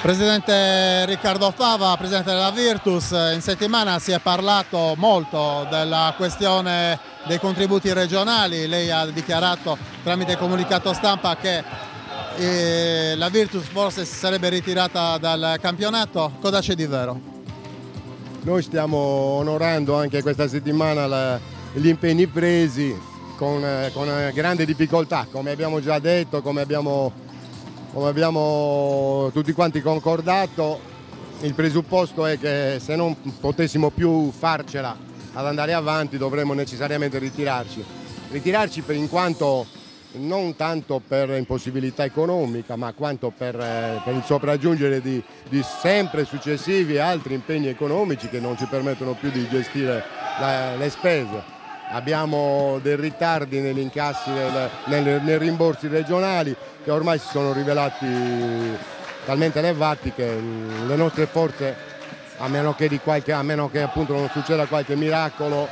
Presidente Riccardo Fava, Presidente della Virtus, in settimana si è parlato molto della questione dei contributi regionali. Lei ha dichiarato tramite comunicato stampa che la Virtus forse si sarebbe ritirata dal campionato. Cosa c'è di vero? Noi stiamo onorando anche questa settimana gli impegni presi con grande difficoltà, come abbiamo già detto, come abbiamo tutti quanti concordato. Il presupposto è che se non potessimo più farcela ad andare avanti dovremmo necessariamente ritirarci in quanto non tanto per impossibilità economica ma quanto per il sopraggiungere di sempre successivi altri impegni economici che non ci permettono più di gestire le spese. Abbiamo dei ritardi negli incassi, nei rimborsi regionali che ormai si sono rivelati talmente elevati che le nostre forze, a meno che appunto non succeda qualche miracolo,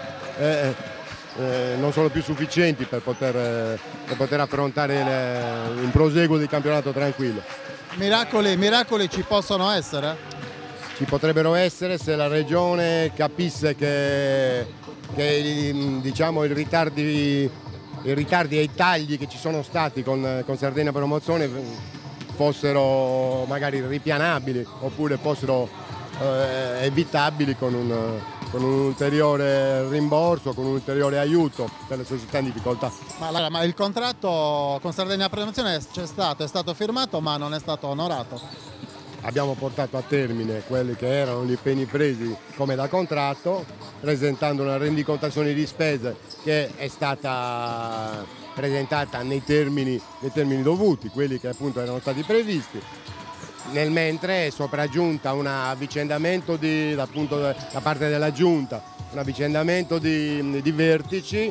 non sono più sufficienti per poter affrontare un proseguo di campionato tranquillo. Miracoli ci possono essere? Ci potrebbero essere se la Regione capisse che diciamo, i ritardi e i tagli che ci sono stati con Sardegna Promozione fossero magari ripianabili oppure fossero evitabili con un ulteriore rimborso, con un ulteriore aiuto per le società in difficoltà. Ma il contratto con Sardegna Promozione è stato firmato ma non è stato onorato. Abbiamo portato a termine quelli che erano gli impegni presi come da contratto, presentando una rendicontazione di spese che è stata presentata nei termini dovuti, quelli che appunto erano stati previsti. Nel mentre è sopraggiunta un avvicendamento da parte della Giunta, un avvicendamento di vertici.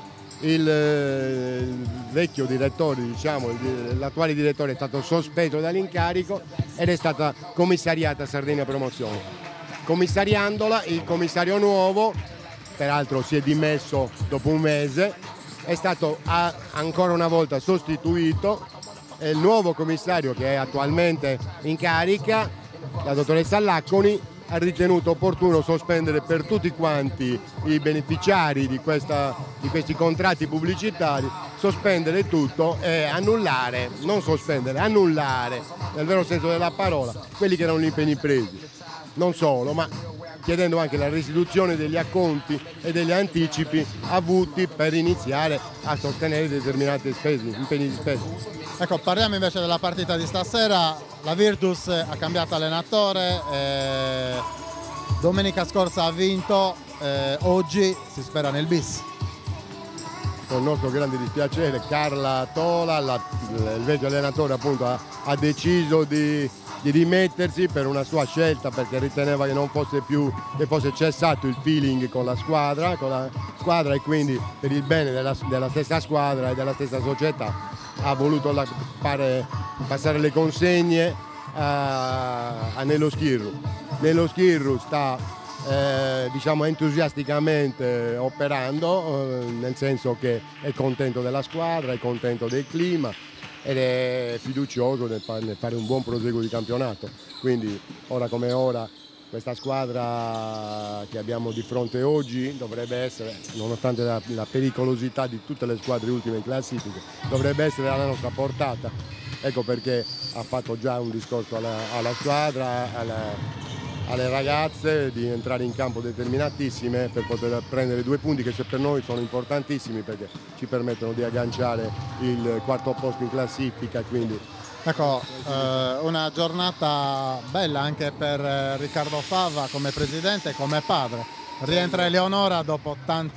Il vecchio direttore, l'attuale direttore è stato sospeso dall'incarico ed è stata commissariata Sardegna Promozione. Commissariandola, il commissario nuovo, peraltro si è dimesso dopo un mese, è stato ancora una volta sostituito e il nuovo commissario che è attualmente in carica, la dottoressa Lacconi, ha ritenuto opportuno sospendere per tutti quanti i beneficiari di questi contratti pubblicitari, sospendere tutto e annullare, non sospendere, annullare nel vero senso della parola quelli che erano gli impegni presi. Non solo, ma chiedendo anche la restituzione degli acconti e degli anticipi avuti per iniziare a sostenere determinate spese, impegni di spesa. Ecco, parliamo invece della partita di stasera. La Virtus ha cambiato allenatore, domenica scorsa ha vinto, oggi si spera nel bis. Con il nostro grande dispiacere Carla Tola, il vecchio allenatore appunto, ha deciso di dimettersi per una sua scelta perché riteneva che non fosse che fosse cessato il feeling con la squadra e quindi per il bene della stessa squadra e della stessa società ha voluto passare le consegne a Nello Schirru. Nello Schirru sta diciamo entusiasticamente operando, nel senso che è contento della squadra, è contento del clima ed è fiducioso nel fare un buon proseguo di campionato. Quindi ora come ora questa squadra che abbiamo di fronte oggi dovrebbe essere, nonostante la pericolosità di tutte le squadre ultime in classifica, dovrebbe essere alla nostra portata. Ecco perché ha fatto già un discorso alla squadra, alle ragazze di entrare in campo determinatissime per poter prendere 2 punti che per noi sono importantissimi perché ci permettono di agganciare il 4° posto in classifica. Quindi ecco, una giornata bella anche per Riccardo Fava come presidente e come padre. Rientra Eleonora dopo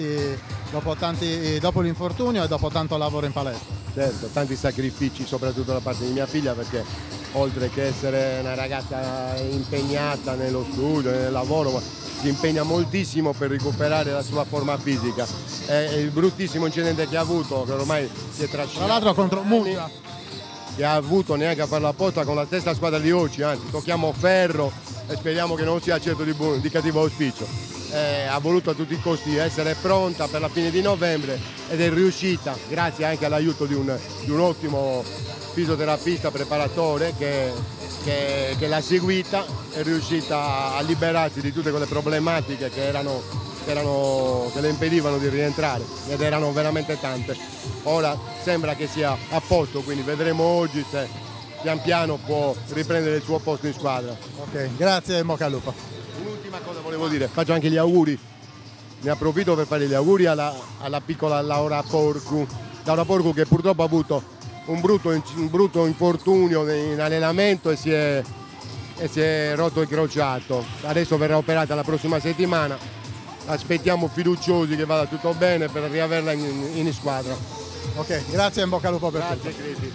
l'infortunio e dopo tanto lavoro in palestra. Certo, tanti sacrifici soprattutto da parte di mia figlia perché oltre che essere una ragazza impegnata nello studio, nel lavoro, si impegna moltissimo per recuperare la sua forma fisica. E il bruttissimo incidente che ha avuto, che ormai si è trascinato, tra l'altro contro Muggia, che ha avuto neanche a farla apposta con la stessa squadra di oggi, anzi tocchiamo ferro e speriamo che non sia certo di cattivo auspicio. Ha voluto a tutti i costi essere pronta per la fine di novembre ed è riuscita grazie anche all'aiuto di un ottimo fisioterapista preparatore che che l'ha seguita, è riuscita a liberarsi di tutte quelle problematiche che le impedivano di rientrare, ed erano veramente tante. Ora sembra che sia a posto, quindi vedremo oggi se pian piano può riprendere il suo posto in squadra. Ok, grazie e in bocca al lupo. Un'ultima cosa volevo dire, faccio anche gli auguri, ne approfitto per fare gli auguri alla piccola Laura Porcu che purtroppo ha avuto un brutto infortunio in allenamento e si è rotto il crociato. Adesso verrà operata la prossima settimana, aspettiamo fiduciosi che vada tutto bene per riaverla in squadra. Ok, grazie e in bocca al lupo per Grazie, tutto. Crisi.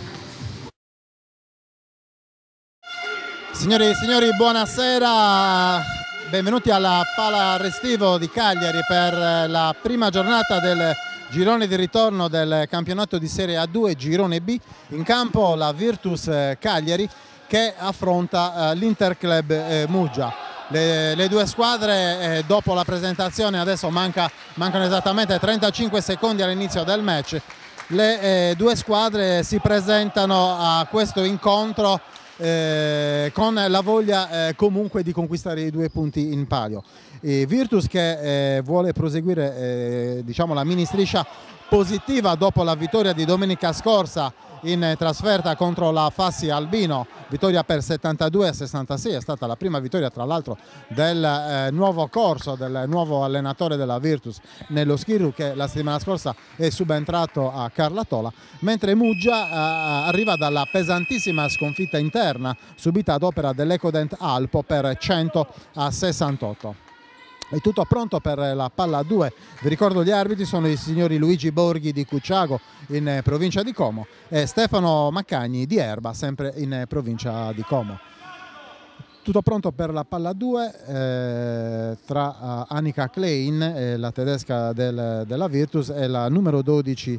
Signore e signori, buonasera, benvenuti alla Pala Restivo di Cagliari per la prima giornata del girone di ritorno del campionato di Serie A2 Girone B. In campo la Virtus Cagliari che affronta l'Interclub Muggia. Le due squadre dopo la presentazione, adesso mancano esattamente 35 secondi all'inizio del match, le due squadre si presentano a questo incontro con la voglia comunque di conquistare i 2 punti in palio. Virtus che vuole proseguire diciamo la mini striscia positiva dopo la vittoria di domenica scorsa in trasferta contro la Fassi Albino, vittoria per 72-66, è stata la prima vittoria tra l'altro del nuovo corso, del nuovo allenatore della Virtus nello Schiru, che la settimana scorsa è subentrato a Carlatola, mentre Muggia arriva dalla pesantissima sconfitta interna subita ad opera dell'Ecodent Alpo per 100-68. È tutto pronto per la palla 2. Vi ricordo gli arbitri sono i signori Luigi Borghi di Cucciago in provincia di Como e Stefano Maccagni di Erba, sempre in provincia di Como. Tutto pronto per la palla 2 tra Annika Klein, la tedesca della Virtus, e la numero 12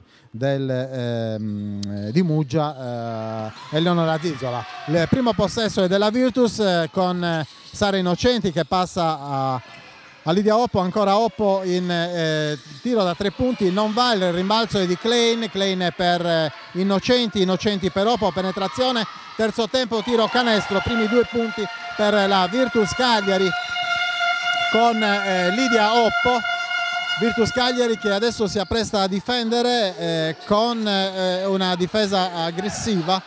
di Muggia, Eleonora Zizzola. Il primo possesso è della Virtus con Sara Innocenti che passa a Lidia Oppo, ancora Oppo in tiro da 3 punti, non va, il rimbalzo è di Klein per Innocenti per Oppo, penetrazione, terzo tempo, tiro canestro, primi 2 punti per la Virtus Cagliari con Lidia Oppo. Virtus Cagliari che adesso si appresta a difendere con una difesa aggressiva.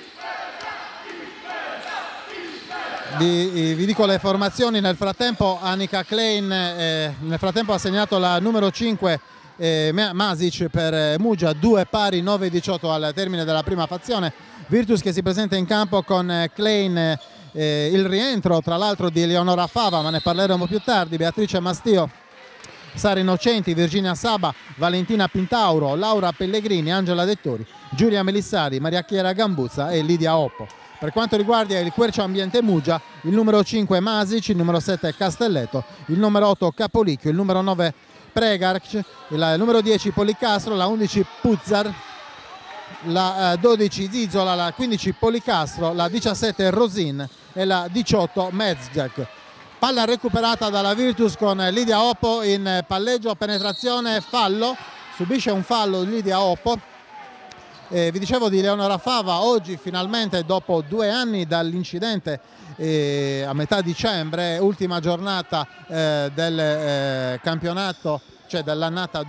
Vi dico le formazioni. Nel frattempo Annika Klein ha segnato la numero 5 Masic per Muggia, 2 pari, 9-18 al termine della prima fazione. Virtus che si presenta in campo con Klein, il rientro tra l'altro di Eleonora Fava, ma ne parleremo più tardi, Beatrice Mastio, Sara Innocenti, Virginia Saba, Valentina Pintauro, Laura Pellegrini, Angela Dettori, Giulia Melissari, Maria Chiara Gambuzza e Lidia Oppo. Per quanto riguarda il Quercio Ambiente Muggia, il numero 5 Masic, il numero 7 Castelletto, il numero 8 Capolicchio, il numero 9 Pregarc, il numero 10 Policastro, la 11 Puzzar, la 12 Zizzola, la 15 Policastro, la 17 Rosin e la 18 Mezgek. Palla recuperata dalla Virtus con Lidia Oppo in palleggio, penetrazione, fallo, subisce un fallo Lidia Oppo. Vi dicevo di Eleonora Fava, oggi finalmente dopo 2 anni dall'incidente a metà dicembre, ultima giornata del campionato, cioè dell'annata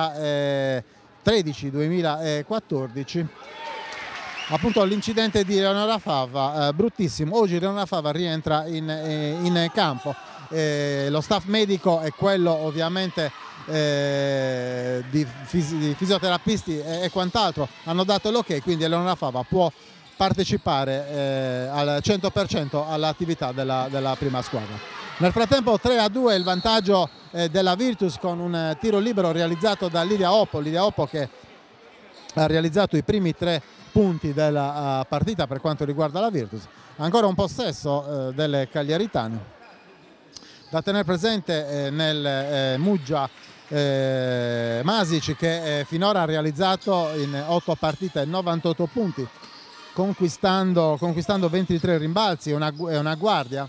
2013-2014, appunto l'incidente di Eleonora Fava, bruttissimo. Oggi Eleonora Fava rientra in campo, lo staff medico è quello ovviamente di fisioterapisti e quant'altro hanno dato l'ok, quindi Eleonora Fava può partecipare al 100% all'attività della prima squadra. Nel frattempo 3-2 il vantaggio della Virtus con un tiro libero realizzato da Lidia Oppo che ha realizzato i primi 3 punti della partita per quanto riguarda la Virtus. Ancora un possesso delle cagliaritane. Da tenere presente nel Muggia Masic che finora ha realizzato in 8 partite 98 punti, conquistando 23 rimbalzi e una guardia.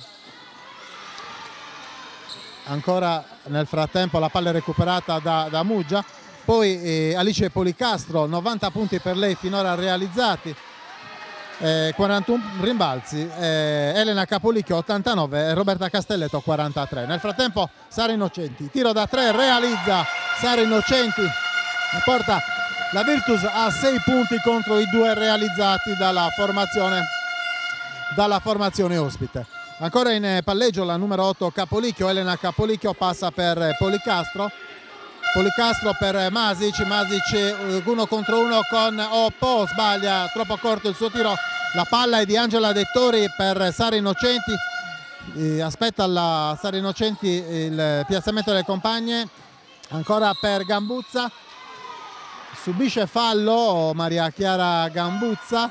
Ancora nel frattempo la palla è recuperata da Muggia, poi Alice Policastro, 90 punti per lei finora realizzati. 41 rimbalzi, Elena Capolicchio 89 e Roberta Castelletto 43. Nel frattempo Sara Innocenti, tiro da 3, realizza Sara Innocenti e porta la Virtus a 6 punti contro i 2 realizzati dalla formazione ospite. Ancora in palleggio la numero 8 Capolicchio, Elena Capolicchio passa per Policastro per Masic, 1 contro 1 con Oppo, sbaglia, troppo corto il suo tiro, la palla è di Angela Dettori per Sara Innocenti, aspetta la Sara Innocenti il piazzamento delle compagne, ancora per Gambuzza, subisce fallo Maria Chiara Gambuzza,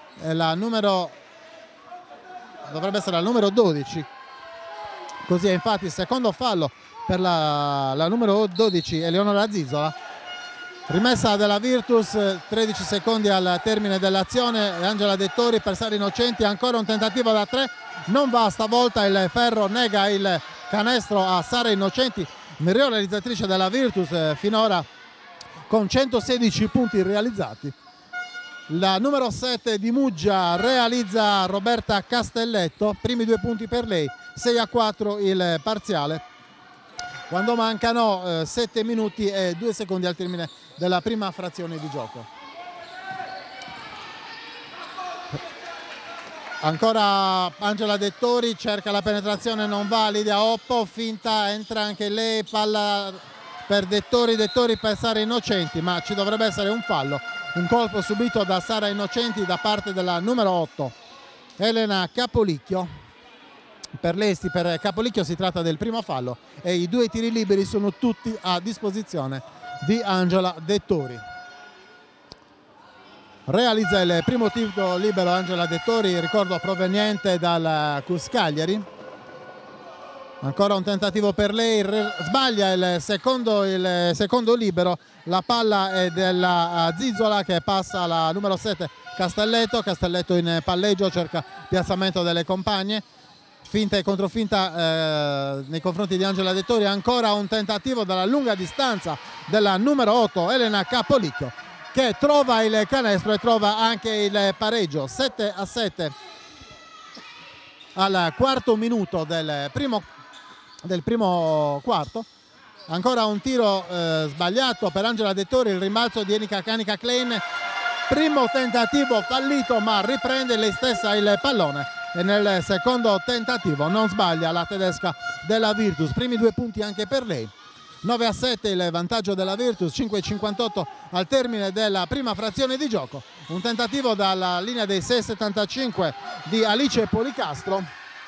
dovrebbe essere la numero 12, così è infatti il secondo fallo per la numero 12 Eleonora Zizola. Rimessa della Virtus, 13 secondi al termine dell'azione, Angela Dettori per Sara Innocenti, ancora un tentativo da 3, non va stavolta, il ferro nega il canestro a Sara Innocenti, miglior realizzatrice della Virtus finora con 116 punti realizzati. La numero 7 di Muggia realizza Roberta Castelletto, primi 2 punti per lei, 6-4 il parziale, quando mancano 7 minuti e 2 secondi al termine della prima frazione di gioco. Ancora Angela Dettori, cerca la penetrazione, non va, Lidia Oppo, finta, entra anche lei, palla per Dettori per Sara Innocenti, ma ci dovrebbe essere un fallo. Un colpo subito da Sara Innocenti da parte della numero 8 Elena Capolicchio. Per Capolicchio si tratta del primo fallo e i 2 tiri liberi sono tutti a disposizione di Angela Dettori. Realizza il primo tiro libero Angela Dettori, ricordo proveniente dal CUS Cagliari. Ancora un tentativo per lei, sbaglia il secondo libero, la palla è della Zizola che passa alla numero 7 Castelletto in palleggio, cerca piazzamento delle compagne, finta e controfinta nei confronti di Angela Dettori, ancora un tentativo dalla lunga distanza della numero 8 Elena Capolicchio che trova il canestro e trova anche il pareggio, 7-7 al quarto minuto del primo quarto. Ancora un tiro sbagliato per Angela Dettori, il rimbalzo di Anika Klein, primo tentativo fallito ma riprende lei stessa il pallone e nel secondo tentativo non sbaglia la tedesca della Virtus, primi 2 punti anche per lei. 9-7 il vantaggio della Virtus, 5-58 al termine della prima frazione di gioco, un tentativo dalla linea dei 6,75 di Alice Policastro,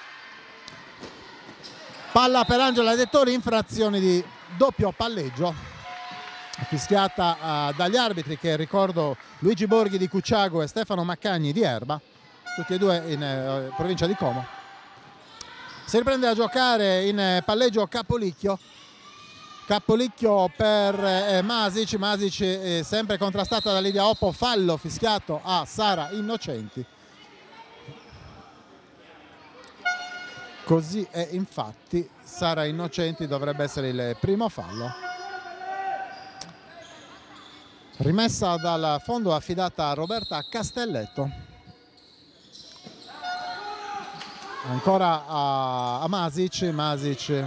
palla per Angela Dettori, infrazione di doppio palleggio fischiata dagli arbitri che ricordo Luigi Borghi di Cucciago e Stefano Maccagni di Erba, tutti e due in provincia di Como. Si riprende a giocare in palleggio Capolicchio per Masic, sempre contrastata da Lidia Oppo, fallo fischiato a Sara Innocenti. Così è infatti, Sara Innocenti dovrebbe essere il primo fallo. Rimessa dal fondo affidata a Roberta Castelletto. Ancora a Masic,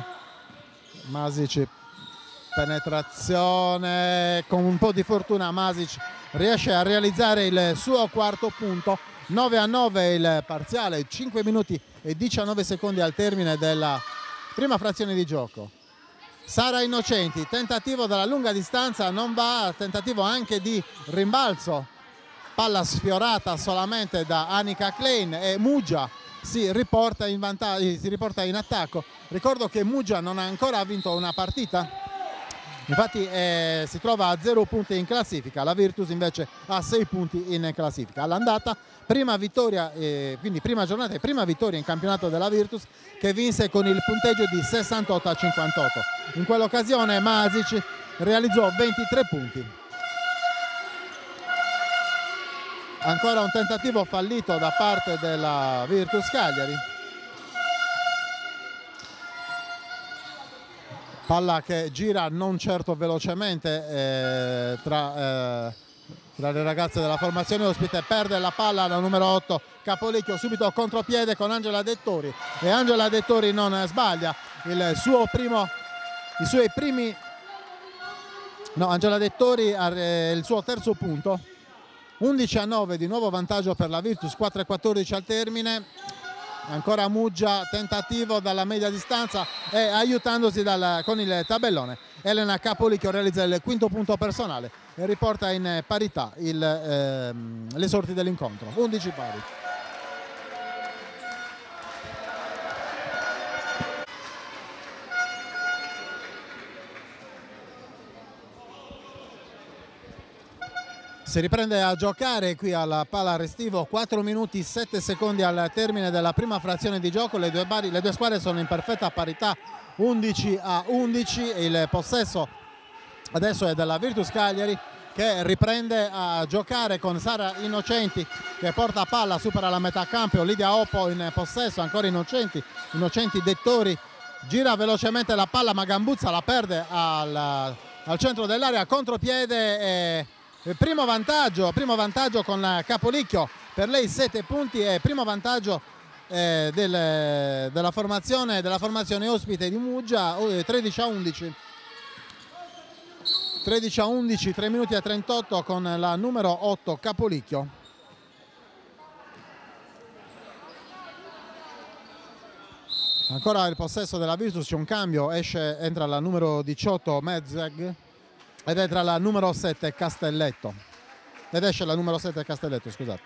penetrazione, con un po' di fortuna Masic riesce a realizzare il suo quarto punto. 9-9 il parziale, 5 minuti e 19 secondi al termine della prima frazione di gioco. Sara Innocenti, tentativo dalla lunga distanza, non va, tentativo anche di rimbalzo, palla sfiorata solamente da Anika Klein e Muggia si riporta in attacco. Ricordo che Muggia non ha ancora vinto una partita, infatti si trova a 0 punti in classifica, la Virtus invece ha 6 punti in classifica. All'andata prima vittoria, quindi prima giornata e prima vittoria in campionato della Virtus, che vinse con il punteggio di 68-58. In quell'occasione Masic realizzò 23 punti. Ancora un tentativo fallito da parte della Virtus Cagliari. Palla che gira non certo velocemente tra le ragazze della formazione ospite, perde la palla la numero 8 Capolicchio, subito contropiede con Angela Dettori e Angela Dettori non sbaglia Angela Dettori ha il suo terzo punto. 11-9, di nuovo vantaggio per la Virtus, 4-14 al termine. Ancora Muggia, tentativo dalla media distanza e aiutandosi con il tabellone Elena Capolicchio realizza il quinto punto personale e riporta in parità le sorti dell'incontro, 11 pari. Si riprende a giocare qui alla Pala Restivo, 4 minuti 7 secondi al termine della prima frazione di gioco, le due squadre sono in perfetta parità, 11-11, il possesso adesso è della Virtus Cagliari che riprende a giocare con Sara Innocenti che porta palla, supera la metà campo, Lidia Oppo in possesso, ancora Innocenti Dettori gira velocemente la palla ma Gambuzza la perde al centro dell'area, contropiede e primo vantaggio con Capolicchio, per lei 7 punti e primo vantaggio della formazione ospite di Muggia, 13-11, 3 minuti e 38 con la numero 8 Capolicchio. Ancora il possesso della Virtus, c'è un cambio, entra la numero 18 Medzeg ed entra la numero 7 Castelletto ed esce la numero 7 Castelletto, scusate.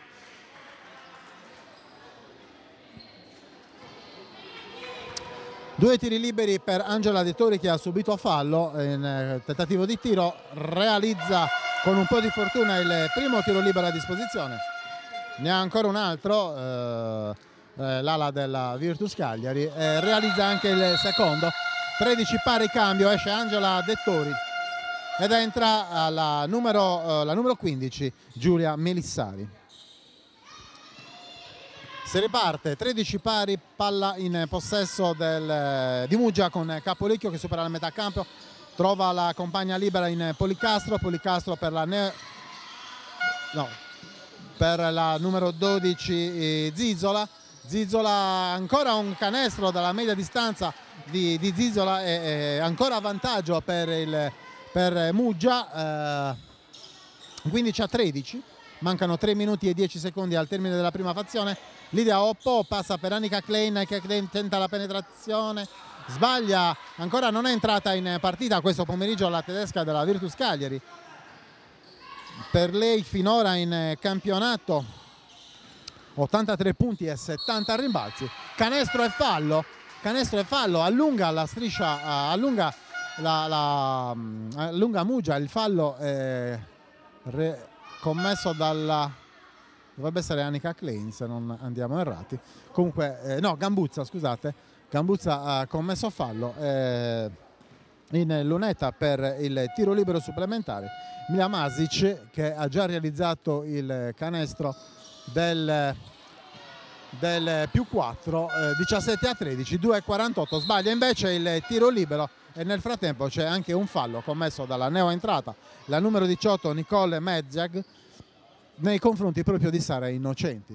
Due tiri liberi per Angela Dettori che ha subito fallo in tentativo di tiro, realizza con un po' di fortuna il primo tiro libero a disposizione, ne ha ancora un altro l'ala della Virtus Cagliari, realizza anche il secondo. 13 pari, cambio, esce Angela Dettori ed entra la numero 15 Giulia Melissari. Si riparte, 13 pari, palla in possesso di Muggia con Capolicchio che supera la metà campo, trova la compagna libera in Policastro per la numero 12 Zizola, ancora un canestro dalla media distanza di Zizola e ancora vantaggio per Muggia, 15-13, mancano 3 minuti e 10 secondi al termine della prima fazione. Lidia Oppo passa per Annika Klein che tenta la penetrazione, sbaglia, ancora non è entrata in partita questo pomeriggio la tedesca della Virtus Cagliari, per lei finora in campionato 83 punti e 70 rimbalzi, canestro e fallo, allunga la striscia, allunga Muggia, il fallo commesso dovrebbe essere Annika Klein se non andiamo errati, comunque no, Gambuzza, scusate, Gambuzza ha commesso fallo in lunetta per il tiro libero supplementare. Mila Masic che ha già realizzato il canestro del più 4, 17-13, 2-48, sbaglia invece il tiro libero e nel frattempo c'è anche un fallo commesso dalla neoentrata, la numero 18 Nicole Medzeg, nei confronti proprio di Sara Innocenti.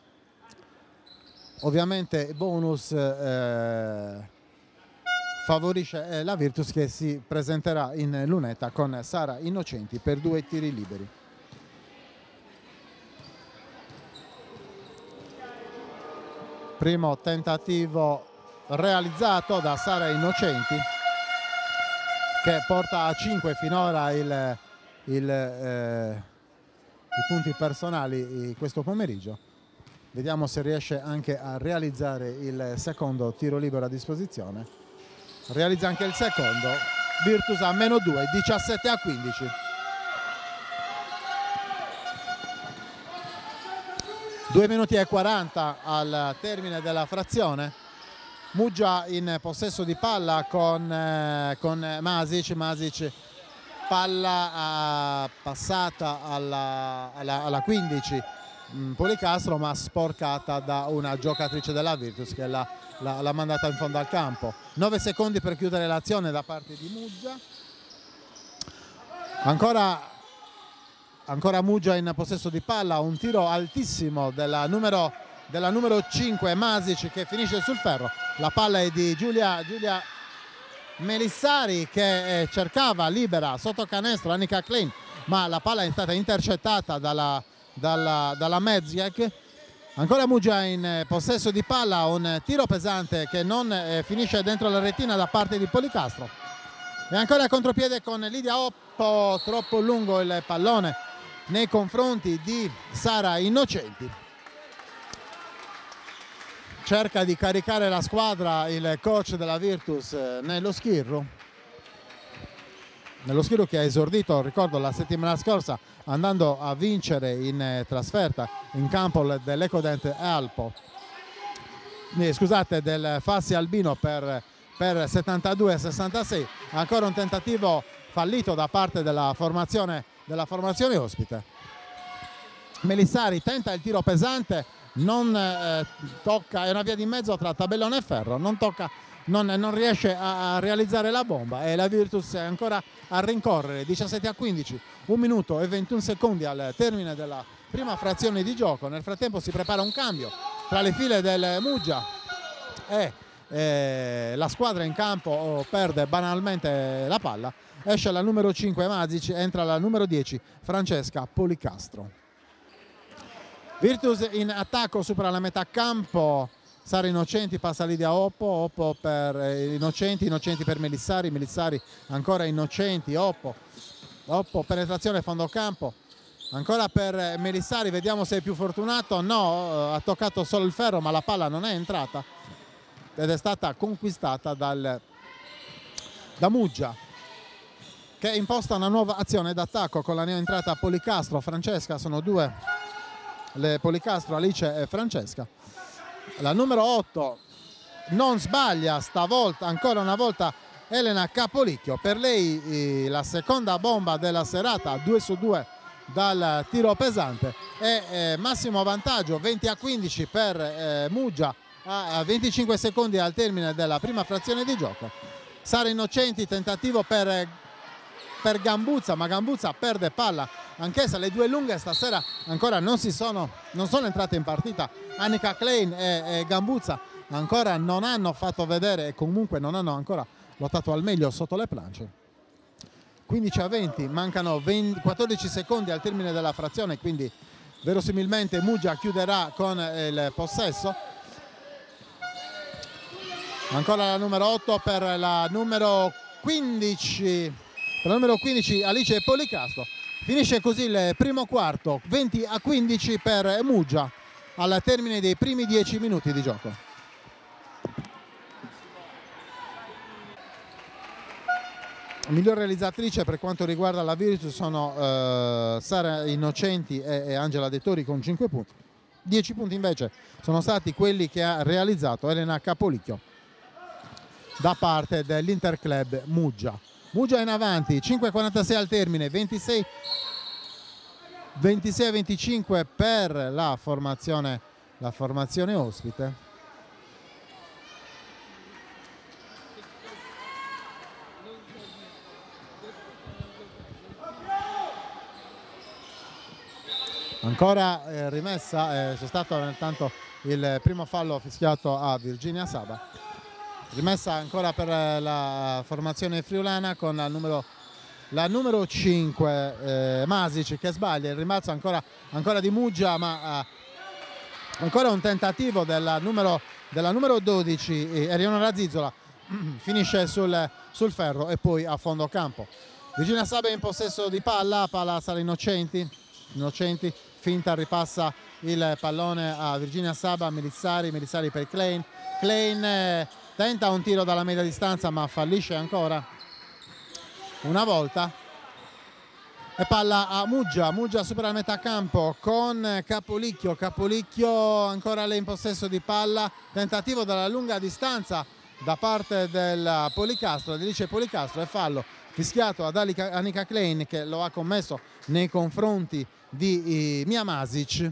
Ovviamente bonus favorisce la Virtus che si presenterà in lunetta con Sara Innocenti per 2 tiri liberi. Primo tentativo realizzato da Sara Innocenti che porta a 5 finora i punti personali questo pomeriggio. Vediamo se riesce anche a realizzare il secondo tiro libero a disposizione. Realizza anche il secondo, Virtus a -2, 17-15. Due minuti e 40 al termine della frazione. Muggia in possesso di palla con Masic, palla passata alla 15 Policastro ma sporcata da una giocatrice della Virtus che l'ha mandata in fondo al campo. 9 secondi per chiudere l'azione da parte di Muggia. Ancora ancora Muggia in possesso di palla, un tiro altissimo della numero 5 Masic che finisce sul ferro. La palla è di Giulia Melissari che cercava libera sotto canestro Annika Klein, ma la palla è stata intercettata dalla Mezgiak. Ancora Muggia in possesso di palla, un tiro pesante che non finisce dentro la retina da parte di Policastro. E ancora contropiede con Lidia Oppo, troppo lungo il pallone nei confronti di Sara Innocenti. Cerca di caricare la squadra il coach della Virtus nello Schirru che ha esordito, ricordo, la settimana scorsa andando a vincere in trasferta in campo dell'Ecodent Alpo, scusate, del Fassi Albino per 72-66. Ancora un tentativo fallito da parte della formazione ospite. Melissari tenta il tiro pesante, non tocca, è una via di mezzo tra tabellone e ferro, non riesce a realizzare la bomba e la Virtus è ancora a rincorrere. 17-15, 1 minuto e 21 secondi al termine della prima frazione di gioco. Nel frattempo si prepara un cambio tra le file del Muggia e la squadra in campo perde banalmente la palla. Esce la numero 5 Masic, entra la numero 10 Francesca Policastro. Virtus in attacco, supera la metà campo. Sara Innocenti passa Lidia Oppo per Innocenti per Melissari ancora Innocenti, Oppo, penetrazione fondo campo, ancora per Melissari, vediamo se è più fortunato. No, ha toccato solo il ferro ma la palla non è entrata ed è stata conquistata da Muggia, che imposta una nuova azione d'attacco con la neoentrata Policastro. Francesca, sono due le Policastro, Alice e Francesca. La numero 8 non sbaglia stavolta, ancora una volta Elena Capolicchio, per lei la seconda bomba della serata, 2 su 2 dal tiro pesante e massimo vantaggio 20-15 per Muggia a 25 secondi al termine della prima frazione di gioco. Sara Innocenti, tentativo per Gambuzza, ma Gambuzza perde palla anch'essa. Le due lunghe stasera ancora non sono entrate in partita. Annika Klein e Gambuzza ancora non hanno fatto vedere e comunque non hanno ancora lottato al meglio sotto le planche. 15-20, mancano 14 secondi al termine della frazione, quindi verosimilmente Muggia chiuderà con il possesso. Ancora la numero 8 per la numero 15 Alice Policastro. Finisce così il primo quarto, 20-15 per Muggia al termine dei primi 10 minuti di gioco. Miglior realizzatrice per quanto riguarda la Virtus sono Sara Innocenti e Angela De Tori con 5 punti. 10 punti invece sono stati quelli che ha realizzato Elena Capolicchio da parte dell'Interclub Muggia. Muggia in avanti, 5-46 al termine, 26-25 per la formazione ospite. Ancora rimessa, c'è stato intanto il primo fallo fischiato a Virginia Saba. Rimessa ancora per la formazione friulana con la numero 5 Masic che sbaglia. Il rimbalzo ancora di Muggia, ma ancora un tentativo della numero 12 Eleonora Zizzola. Finisce sul ferro e poi a fondo campo. Virginia Saba in possesso di palla Sara Innocenti, finta, ripassa il pallone a Virginia Saba, Melissari per Klein tenta un tiro dalla media distanza ma fallisce ancora una volta e palla a Muggia supera la metà campo con Capolicchio ancora lei in possesso di palla, tentativo dalla lunga distanza da parte del Policastro, Alice Policastro, e fallo fischiato ad Annika Klein che lo ha commesso nei confronti di Mia Masic.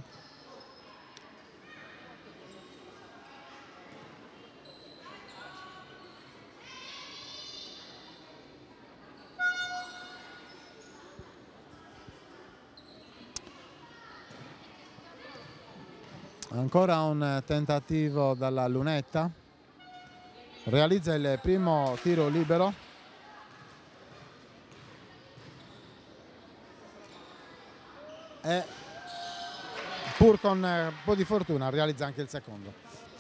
Ancora un tentativo dalla lunetta, realizza il primo tiro libero. E pur con un po' di fortuna realizza anche il secondo.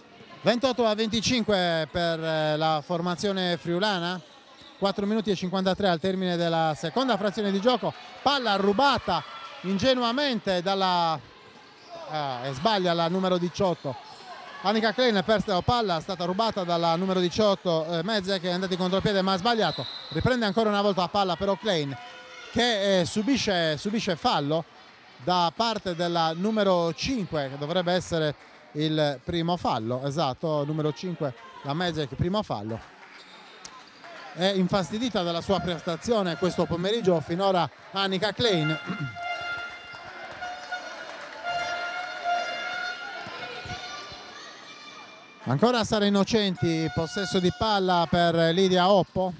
28-25 per la formazione friulana, 4 minuti e 53 al termine della seconda frazione di gioco. Palla rubata ingenuamente dalla e sbaglia la numero 18 Annika Klein. Persa la palla, è stata rubata dalla numero 18 Mezze, che è andato in contropiede ma ha sbagliato. Riprende ancora una volta la palla però Klein, che subisce fallo da parte della numero 5, che dovrebbe essere il primo fallo. Esatto, numero 5 la Mezze, primo fallo. È infastidita dalla sua prestazione questo pomeriggio finora Annika Klein. Ancora Sara Innocenti, possesso di palla per Lidia Oppo.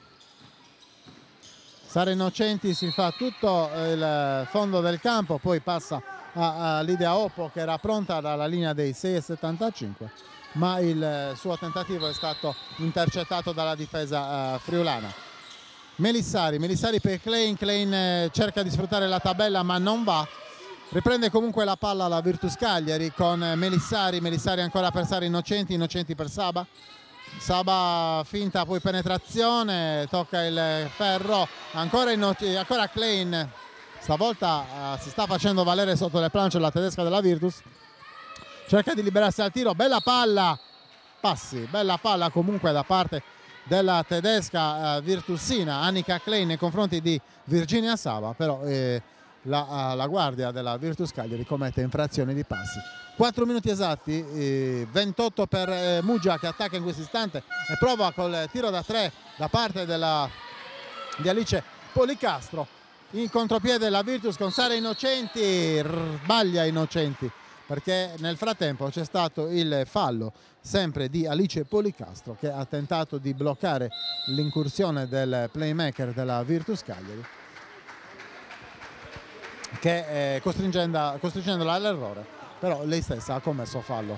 Sara Innocenti si fa tutto il fondo del campo, poi passa a Lidia Oppo, che era pronta dalla linea dei 6,75, ma il suo tentativo è stato intercettato dalla difesa friulana. Melissari per Klein cerca di sfruttare la tabella ma non va. Riprende comunque la palla la Virtus Cagliari con Melissari ancora per Sara Innocenti per Saba finta, poi penetrazione, tocca il ferro, ancora Klein, stavolta si sta facendo valere sotto le planche la tedesca della Virtus, cerca di liberarsi al tiro, bella palla comunque da parte della tedesca virtusina Annika Klein nei confronti di Virginia Saba, però la guardia della Virtus Cagliari commette infrazioni di passi. 4 minuti esatti, 28 per Muggia, che attacca in questo istante e prova col tiro da 3 da parte di Alice Policastro. In contropiede la Virtus con Sara Innocenti, sbaglia Innocenti perché nel frattempo c'è stato il fallo sempre di Alice Policastro, che ha tentato di bloccare l'incursione del playmaker della Virtus Cagliari, che costringendola all'errore, però lei stessa ha commesso fallo.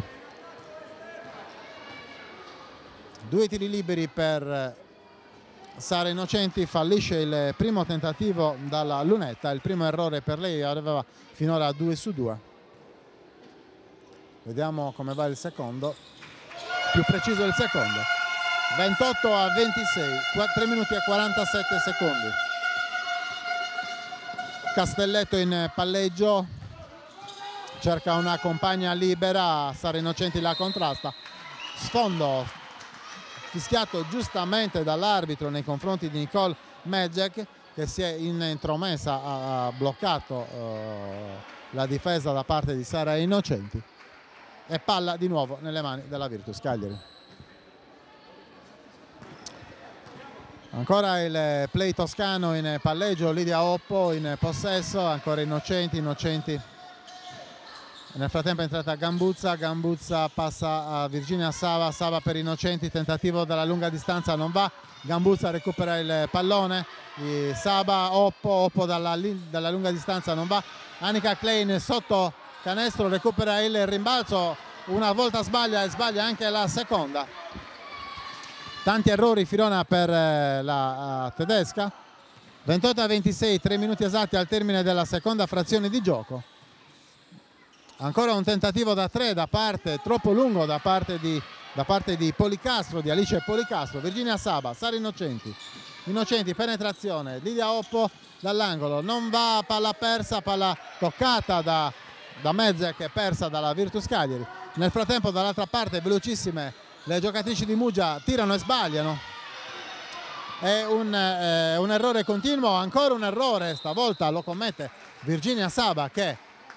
2 tiri liberi per Sara Innocenti, fallisce il primo tentativo dalla lunetta, il primo errore per lei, aveva finora 2 su 2. Vediamo come va il secondo, più preciso il secondo. 28-26, 3 minuti e 47 secondi. Castelletto in palleggio, cerca una compagna libera, Sara Innocenti la contrasta. Sfondo fischiato giustamente dall'arbitro nei confronti di Nicole Medjek, che si è intromessa, ha bloccato la difesa da parte di Sara Innocenti, e palla di nuovo nelle mani della Virtus Cagliari. Ancora il play toscano in palleggio, Lidia Oppo in possesso, ancora Innocenti. Nel frattempo è entrata Gambuzza passa a Virginia Saba per Innocenti, tentativo dalla lunga distanza non va, Gambuzza recupera il pallone, Saba, Oppo dalla lunga distanza non va, Annika Klein sotto canestro, recupera il rimbalzo, una volta sbaglia e sbaglia anche la seconda. Tanti errori finora per la tedesca. 28-26, 3 minuti esatti al termine della seconda frazione di gioco. Ancora un tentativo da 3 da parte, troppo lungo da parte di Policastro, di Alice Policastro. Virginia Saba, Sara Innocenti, penetrazione, Lidia Oppo dall'angolo, non va, palla persa, palla toccata da Mezze, che è persa dalla Virtus Cagliari. Nel frattempo dall'altra parte velocissime le giocatrici di Muggia tirano e sbagliano. È un errore continuo, ancora un errore, stavolta lo commette Virginia Saba, che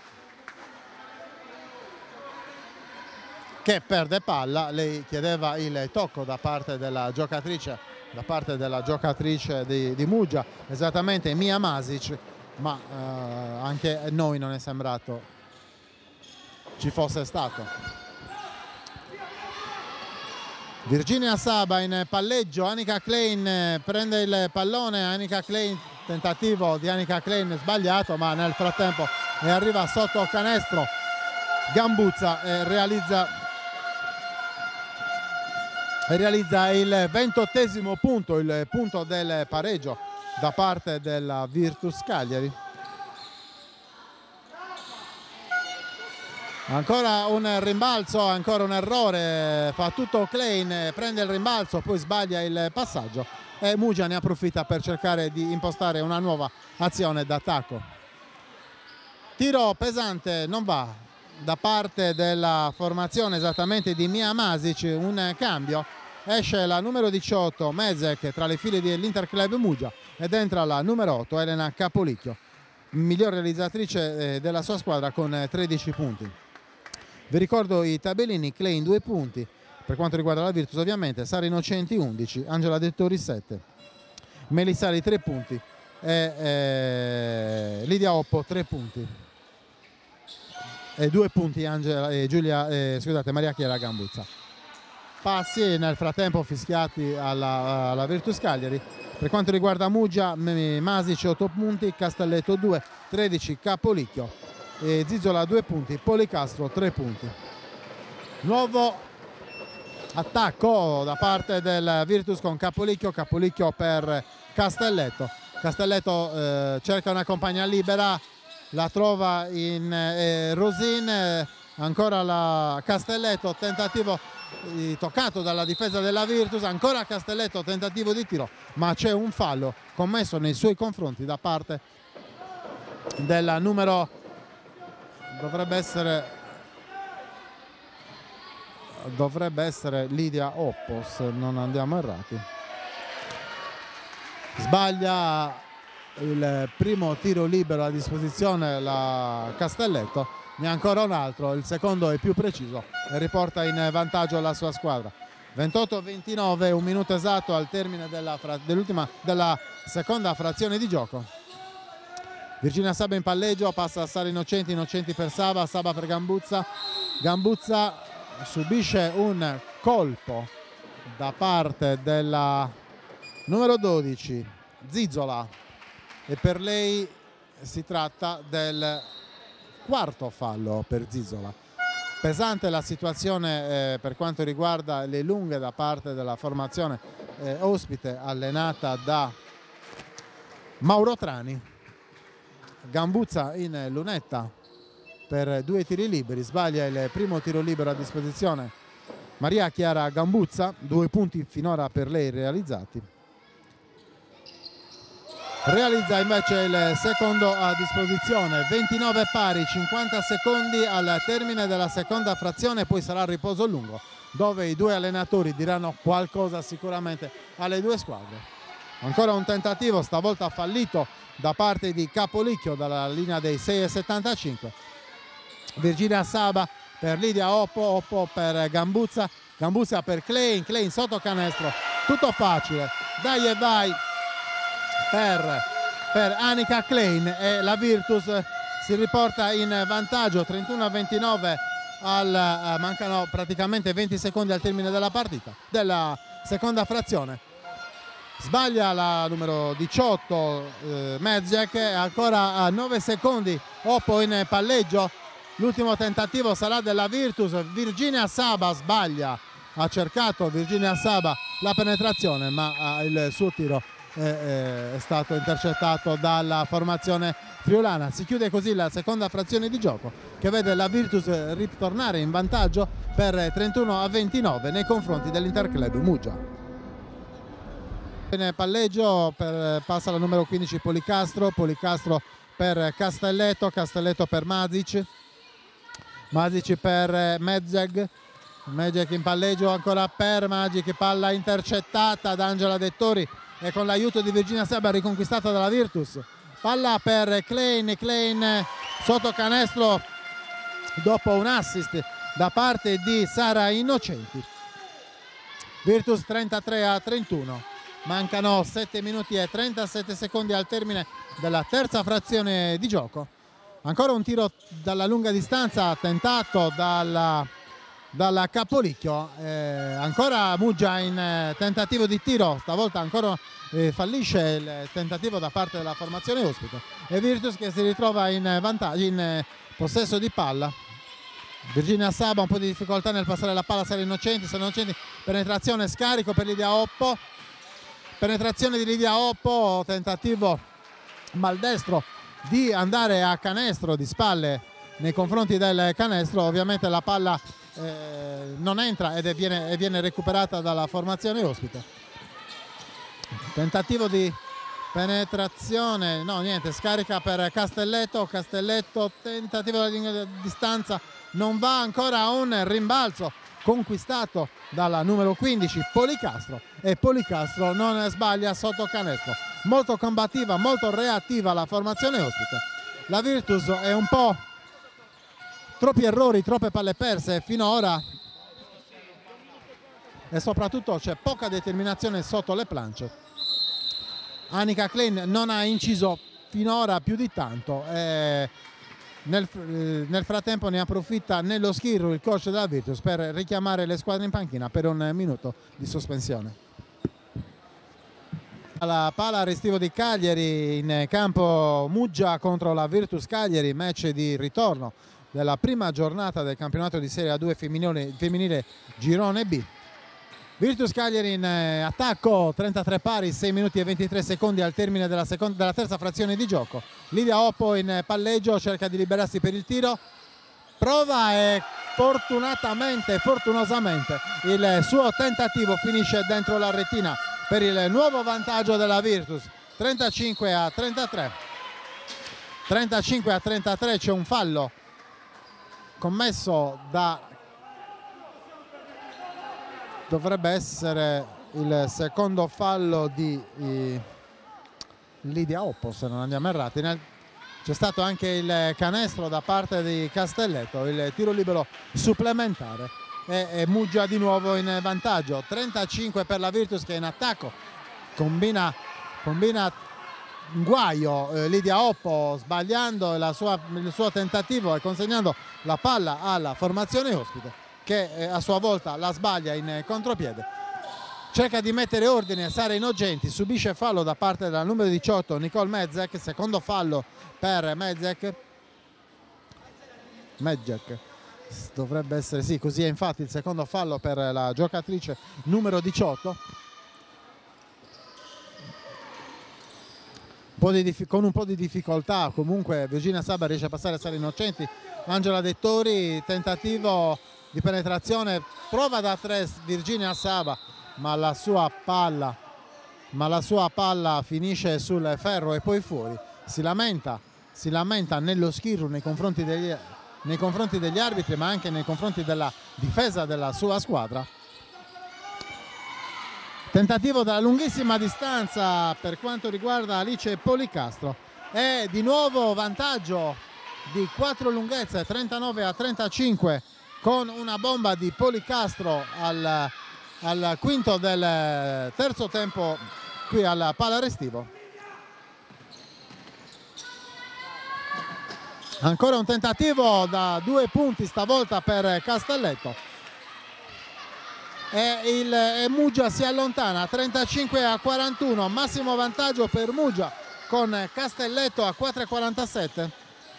perde palla. Lei chiedeva il tocco da parte della giocatrice di Muggia, esattamente Mia Masic, ma anche a noi non è sembrato ci fosse stato. Virginia Saba in palleggio, Annika Klein prende il pallone, Annika Klein, tentativo di Annika Klein sbagliato, ma nel frattempo arriva sotto canestro Gambuzza realizza il 28° punto, il punto del pareggio da parte della Virtus Cagliari. Ancora un rimbalzo, ancora un errore, fa tutto Klein, prende il rimbalzo, poi sbaglia il passaggio e Muggia ne approfitta per cercare di impostare una nuova azione d'attacco. Tiro pesante non va da parte della formazione esattamente di Mia Masic, un cambio, esce la numero 18 Mezek tra le file dell'Interclub Muggia ed entra la numero 8 Elena Capolicchio, miglior realizzatrice della sua squadra con 13 punti. Vi ricordo i tabellini: Klein 2 punti per quanto riguarda la Virtus ovviamente, Sara Innocenti 11, Angela Dettori 7, Melissari 3 punti e Lidia Oppo 3 punti e 2 punti Maria Chiara Gambuzza. Passi nel frattempo fischiati alla Virtus Cagliari. Per quanto riguarda Muggia, Masic 8 punti, Castelletto 2, 13 Capolicchio e Zizola 2 punti, Policastro 3 punti. Nuovo attacco da parte del Virtus con Capolicchio per Castelletto. Castelletto cerca una compagna libera, la trova in Rosin, ancora la Castelletto, tentativo toccato dalla difesa della Virtus, ancora Castelletto, tentativo di tiro, ma c'è un fallo commesso nei suoi confronti da parte della numero, dovrebbe essere Lidia Oppo, se non andiamo errati. Sbaglia il primo tiro libero a disposizione la Castelletto, ne ha ancora un altro, il secondo è più preciso e riporta in vantaggio la sua squadra. 28-29, un minuto esatto al termine della seconda frazione di gioco. Virginia Saba in palleggio, passa a Sara Innocenti, Innocenti per Saba, Saba per Gambuzza. Gambuzza subisce un colpo da parte della numero 12 Zizola e per lei si tratta del quarto fallo per Zizola. Pesante la situazione per quanto riguarda le lunghe da parte della formazione ospite allenata da Mauro Trani. Gambuzza in lunetta per 2 tiri liberi, sbaglia il primo tiro libero a disposizione Maria Chiara Gambuzza, 2 punti finora per lei realizzati. Realizza invece il secondo a disposizione, 29 pari, 50 secondi al termine della seconda frazione, poi sarà il riposo lungo dove i due allenatori diranno qualcosa sicuramente alle due squadre. Ancora un tentativo, stavolta fallito da parte di Capolicchio dalla linea dei 6,75. Virginia Saba per Lidia Oppo, Oppo per Gambuzza, Gambuzza per Klein, Klein sotto canestro, tutto facile, dai e vai per Annika Klein e la Virtus si riporta in vantaggio 31-29 mancano praticamente 20 secondi al termine della partita, della seconda frazione. Sbaglia la numero 18 Medzek, ancora a 9 secondi Oppo in palleggio, l'ultimo tentativo sarà della Virtus. Virginia Saba sbaglia, ha cercato Virginia Saba la penetrazione ma il suo tiro è stato intercettato dalla formazione friulana. Si chiude così la seconda frazione di gioco che vede la Virtus ritornare in vantaggio per 31-29 nei confronti dell'Interclub Muggia. In palleggio passa la numero 15 Policastro, Policastro per Castelletto, Castelletto per Masic, Masic per Medzeg, Medzeg in palleggio ancora per Magic, palla intercettata da Angela Dettori e con l'aiuto di Virginia Saba riconquistata dalla Virtus. Palla per Klein, Klein sotto canestro dopo un assist da parte di Sara Innocenti. Virtus 33-31. Mancano 7 minuti e 37 secondi al termine della terza frazione di gioco. Ancora un tiro dalla lunga distanza tentato dalla Capolicchio. Ancora Muggia in tentativo di tiro, stavolta ancora fallisce il tentativo da parte della formazione ospite. E Virtus che si ritrova in vantaggio, in possesso di palla Virginia Saba un po' di difficoltà nel passare la palla a Sara Innocenti, penetrazione, scarico per Lidia Oppo, penetrazione di Lidia Oppo, tentativo maldestro di andare a canestro di spalle nei confronti del canestro, ovviamente la palla non entra ed viene recuperata dalla formazione ospite. Tentativo di penetrazione, no niente, scarica per Castelletto, tentativo da distanza, non va, ancora un rimbalzo conquistato dalla numero 15 Policastro, e Policastro non sbaglia sotto canestro. Molto combattiva, molto reattiva la formazione ospite. La Virtus è un po' troppi errori, troppe palle perse finora, e soprattutto c'è poca determinazione sotto le planche. Annika Klein non ha inciso finora più di tanto, nel frattempo ne approfitta nello Schirru il coach della Virtus per richiamare le squadre in panchina per un minuto di sospensione. La palla Restivo di Cagliari, in campo Muggia contro la Virtus Cagliari, match di ritorno della prima giornata del campionato di Serie A2 femminile girone B. Virtus Cagliari in attacco, 33 pari, 6 minuti e 23 secondi al termine della terza frazione di gioco. Lidia Oppo in palleggio, cerca di liberarsi per il tiro, prova e fortunosamente il suo tentativo finisce dentro la retina per il nuovo vantaggio della Virtus, 35-33. 35-33, c'è un fallo commesso dovrebbe essere il secondo fallo di Lidia Oppo, se non andiamo errati. C'è stato anche il canestro da parte di Castelletto, il tiro libero supplementare, e Muggia di nuovo in vantaggio. 35 per la Virtus, che in attacco combina un guaio, Lidia Oppo sbagliando il suo tentativo e consegnando la palla alla formazione ospite, che a sua volta la sbaglia in contropiede. Cerca di mettere ordine Sara Innocenti, subisce fallo da parte della numero 18 Nicole Medzek, secondo fallo per Medzek. Dovrebbe essere, sì, così è infatti il secondo fallo per la giocatrice numero 18. Con un po' di difficoltà comunque Virginia Saba riesce a passare Sara Innocenti. Angela Dettori, tentativo di penetrazione, prova da 3 Virginia Saba, ma la sua palla finisce sul ferro e poi fuori. Si lamenta nello Schirru nei confronti degli arbitri, ma anche nei confronti della difesa della sua squadra. Tentativo dalla lunghissima distanza per quanto riguarda Alice Policastro, e di nuovo vantaggio di 4 lunghezze, 39-35, con una bomba di Policastro al quinto del terzo tempo qui al Pala Restivo. Ancora un tentativo da 2 punti stavolta per Castelletto, e Muggia si allontana, 35-41, massimo vantaggio per Muggia con Castelletto a 4,47.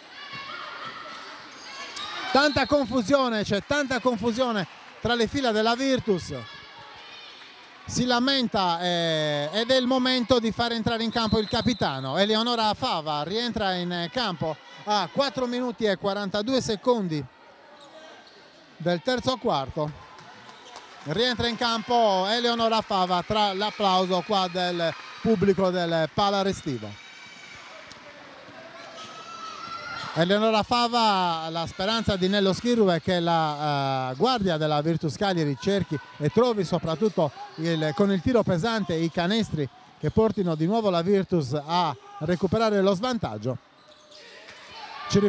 C'è tanta confusione tra le fila della Virtus. Si lamenta ed è il momento di far entrare in campo il capitano. Eleonora Fava rientra in campo a 4 minuti e 42 secondi del terzo quarto. Rientra in campo Eleonora Fava tra l'applauso qua del pubblico del Pala Restivo. Eleonora Fava, la speranza di Nello Schirru è che la guardia della Virtus Cagliari cerchi e trovi soprattutto con il tiro pesante i canestri che portino di nuovo la Virtus a recuperare lo svantaggio. Ci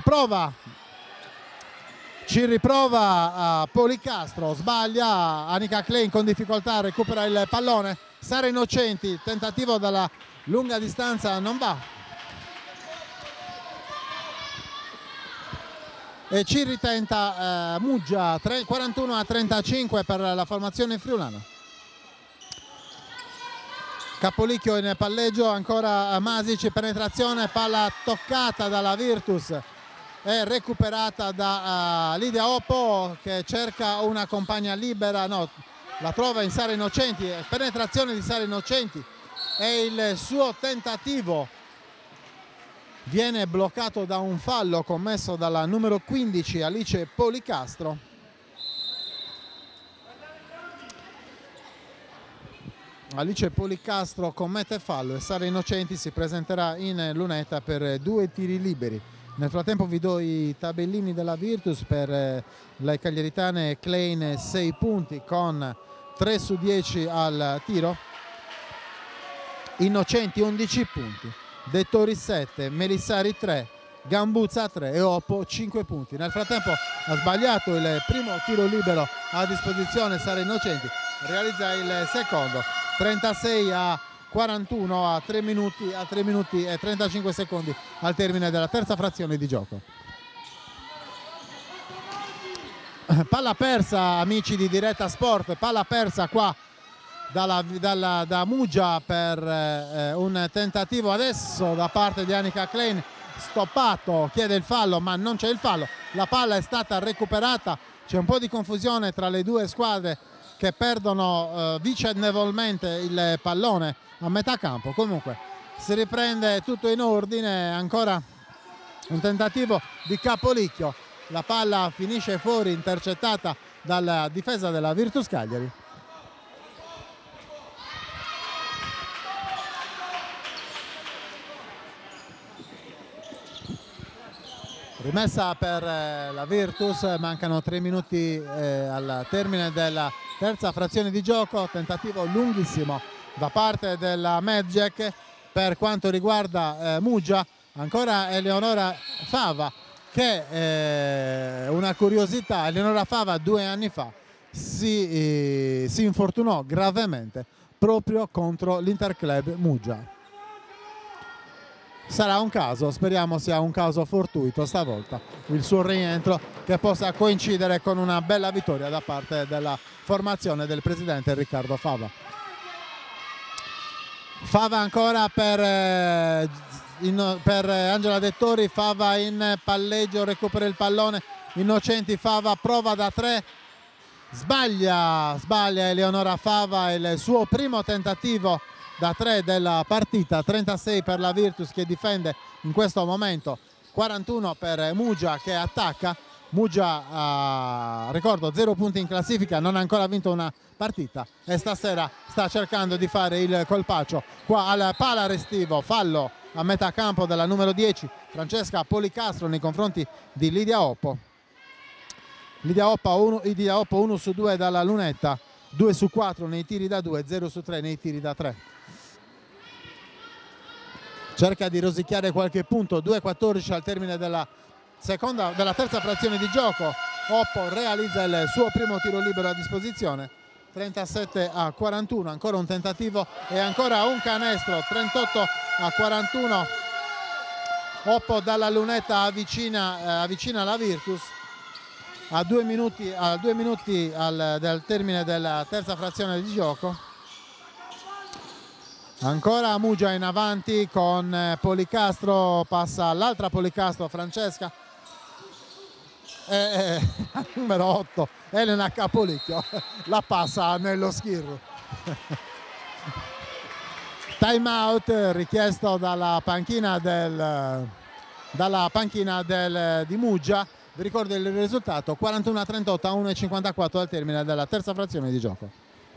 riprova Policastro, sbaglia, Annika Klein con difficoltà recupera il pallone. Sara Innocenti, tentativo dalla lunga distanza, non va. E ci ritenta Muggia, 41-35 per la formazione friulana. Capolicchio in palleggio, ancora Masic, penetrazione, palla toccata dalla Virtus è recuperata da Lidia Oppo, che cerca una compagna libera, no, la trova in Sara Innocenti, penetrazione di Sara Innocenti e il suo tentativo viene bloccato da un fallo commesso dalla numero 15 Alice Policastro. Alice Policastro commette fallo e Sara Innocenti si presenterà in lunetta per 2 tiri liberi. Nel frattempo vi do i tabellini della Virtus. Per le cagliaritane: Klein 6 punti con 3 su 10 al tiro, Innocenti 11 punti, Dettori 7, Melissari 3, Gambuzza 3 e Oppo 5 punti. Nel frattempo ha sbagliato il primo tiro libero a disposizione Sara Innocenti, realizza il secondo, 36-41 a 3 minuti e 35 secondi al termine della terza frazione di gioco. Palla persa, amici di Diretta Sport, palla persa qua da Muggia per un tentativo adesso da parte di Annika Klein, stoppato, chiede il fallo ma non c'è il fallo, la palla è stata recuperata, c'è un po' di confusione tra le due squadre che perdono vicendevolmente il pallone a metà campo. Comunque si riprende tutto in ordine, ancora un tentativo di Capolicchio, la palla finisce fuori, intercettata dalla difesa della Virtus Cagliari. Rimessa per la Virtus, mancano 3 minuti al termine della terza frazione di gioco, tentativo lunghissimo da parte della Medjack per quanto riguarda Muggia. Ancora Eleonora Fava, che una curiosità, Eleonora Fava 2 anni fa si infortunò gravemente proprio contro l'Interclub Muggia. Sarà un caso, speriamo sia un caso fortuito stavolta, il suo rientro, che possa coincidere con una bella vittoria da parte della formazione del presidente Riccardo Fava. Fava ancora per Angela Dettori, Fava in palleggio, recupera il pallone, Innocenti, Fava prova da 3, sbaglia Eleonora Fava, il suo primo tentativo da 3 della partita, 36 per la Virtus che difende in questo momento, 41 per Muggia che attacca. Muggia, ricordo, 0 punti in classifica, non ha ancora vinto una partita e stasera sta cercando di fare il colpaccio qua al pala restivo, fallo a metà campo della numero 10 Francesca Policastro nei confronti di Lidia Oppo. Lidia Oppo 1 su 2 dalla lunetta, 2 su 4 nei tiri da 2, 0 su 3 nei tiri da 3. Cerca di rosicchiare qualche punto, 2-14 al termine della terza frazione di gioco. Oppo realizza il suo primo tiro libero a disposizione, 37-41, ancora un tentativo e ancora un canestro, 38-41. Oppo dalla lunetta avvicina la Virtus a 2 minuti dal termine della terza frazione di gioco. Ancora Muggia in avanti con Policastro, passa l'altra Policastro, Francesca, numero 8 Elena Capolicchio la passa nello schirro. Time out richiesto dalla panchina di Muggia. Vi ricordo il risultato: 41-38 a 1,54 al termine della terza frazione di gioco.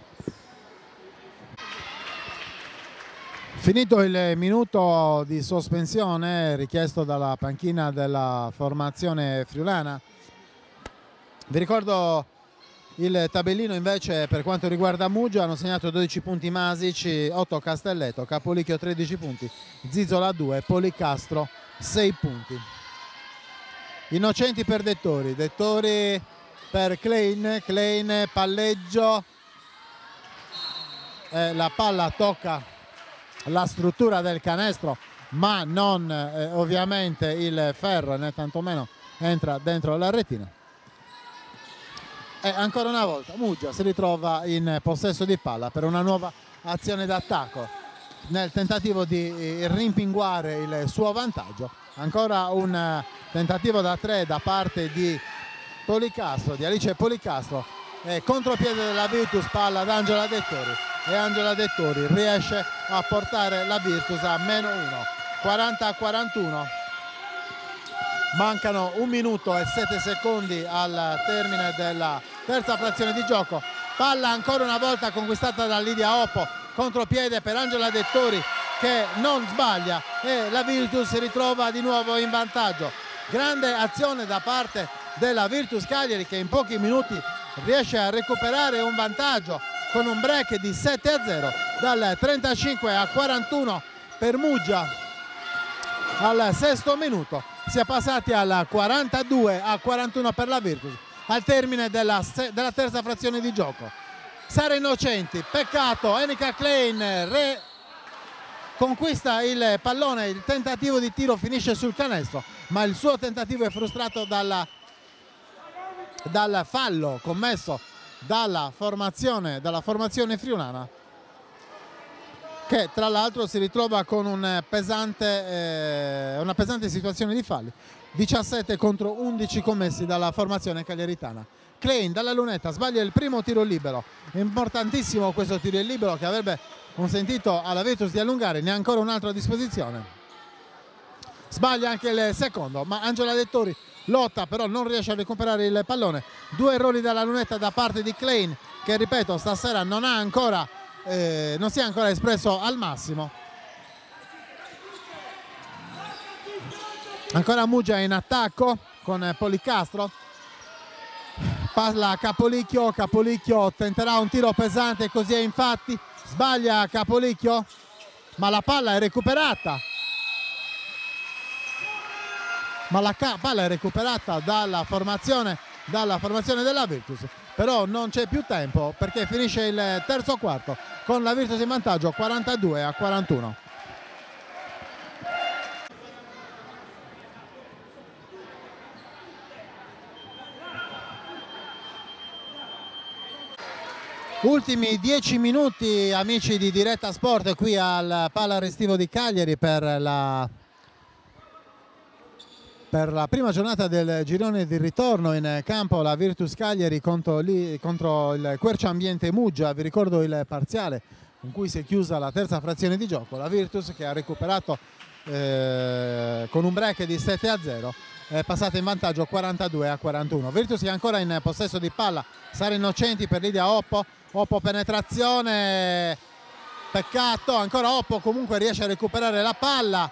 Finito il minuto di sospensione richiesto dalla panchina della formazione friulana, vi ricordo il tabellino invece per quanto riguarda Muggia. Hanno segnato 12 punti Masic, 8 Castelletto, Capolicchio 13 punti, Zizola 2, Policastro 6 punti. Innocenti per Dettori per Klein, palleggio, la palla tocca la struttura del canestro ma non ovviamente il ferro, né tantomeno entra dentro la retina. E ancora una volta Muggia si ritrova in possesso di palla per una nuova azione d'attacco nel tentativo di rimpinguare il suo vantaggio. Ancora un tentativo da 3 da parte di Policastro, di Alice Policastro, e contropiede della Virtus, palla ad Angela Dettori, e Angela Dettori riesce a portare la Virtus a -1, 40-41. Mancano 1 minuto e 7 secondi al termine della terza frazione di gioco. Palla ancora una volta conquistata da Lidia Oppo, contropiede per Angela Dettori che non sbaglia, e la Virtus si ritrova di nuovo in vantaggio. Grande azione da parte della Virtus Cagliari, che in pochi minuti riesce a recuperare un vantaggio con un break di 7-0 dal 35-41 per Muggia al sesto minuto. Si è passati al 42-41 per la Virtus al termine della terza frazione di gioco. Sara Innocenti, peccato, Enika Klein conquista il pallone, il tentativo di tiro finisce sul canestro, ma il suo tentativo è frustrato dal fallo commesso dalla formazione friulana, che tra l'altro si ritrova con una pesante situazione di falli. 17 contro 11 commessi dalla formazione cagliaritana. Klein dalla lunetta sbaglia il primo tiro libero, importantissimo questo tiro libero che avrebbe consentito alla Virtus di allungare, ne ha ancora un altro a disposizione. Sbaglia anche il secondo, ma Angela Dettori lotta, però non riesce a recuperare il pallone. 2 errori dalla lunetta da parte di Klein, che ripeto stasera non si è ancora espresso al massimo. Ancora Muggia in attacco con Policastro, palla a Capolicchio, Capolicchio tenterà un tiro pesante, così è infatti, sbaglia Capolicchio, ma la palla è recuperata. Dalla formazione della Virtus, però non c'è più tempo perché finisce il terzo quarto con la Virtus in vantaggio 42-41. Ultimi 10 minuti, amici di Diretta Sport, qui al Pala Restivo di Cagliari per la prima giornata del girone di ritorno. In campo la Virtus Cagliari contro il Quercia Ambiente Muggia. Vi ricordo il parziale in cui si è chiusa la terza frazione di gioco. La Virtus, che ha recuperato con un break di 7-0, è passata in vantaggio 42-41. Virtus che è ancora in possesso di palla. Sara Innocenti per Lidia Oppo, penetrazione, peccato, ancora Oppo comunque riesce a recuperare la palla.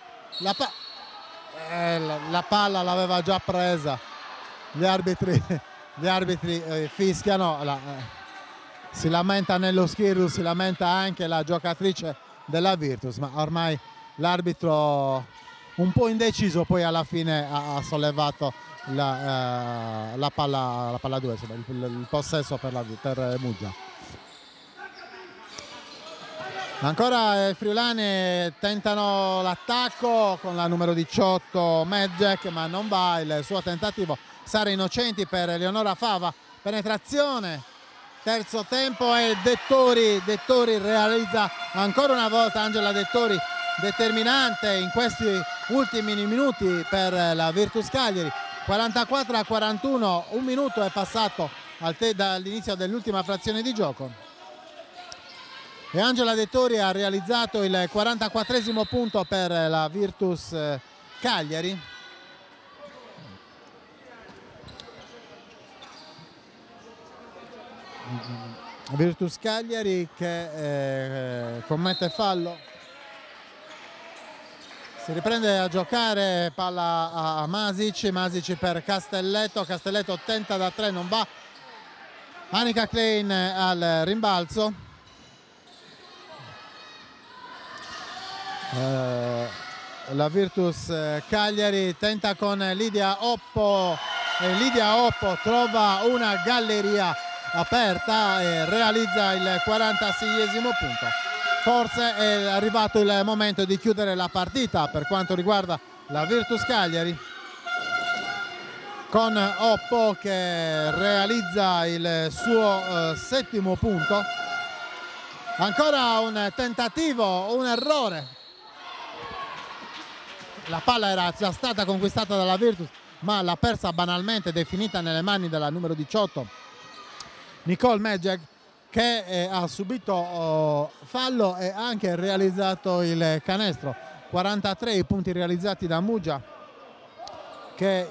La palla l'aveva già presa, gli arbitri fischiano, si lamenta nello Schirru, si lamenta anche la giocatrice della Virtus, ma ormai l'arbitro un po' indeciso poi alla fine ha sollevato la palla 2, il possesso per Muggia. Ancora i friulani tentano l'attacco con la numero 18 Medjek, ma non va il suo tentativo. Sara Innocenti per Eleonora Fava, penetrazione, terzo tempo, e Dettori realizza ancora una volta. Angela Dettori determinante in questi ultimi minuti per la Virtus Cagliari. 44-41, un minuto è passato dall'inizio dell'ultima frazione di gioco. E Angela Dettori ha realizzato il 44esimo punto per la Virtus Cagliari. Virtus Cagliari che commette fallo. Si riprende a giocare, palla a Masic per Castelletto tenta da 3, non va. Anika Klein al rimbalzo. La Virtus Cagliari tenta con Lidia Oppo, e Lidia Oppo trova una galleria aperta e realizza il 46esimo punto. Forse è arrivato il momento di chiudere la partita per quanto riguarda la Virtus Cagliari, con Oppo che realizza il suo settimo punto. Ancora un tentativo, un errore. La palla era già stata conquistata dalla Virtus, ma l'ha persa banalmente, definita nelle mani della numero 18 Nicole Megek, che ha subito fallo e anche realizzato il canestro. 43 i punti realizzati da Mugia, che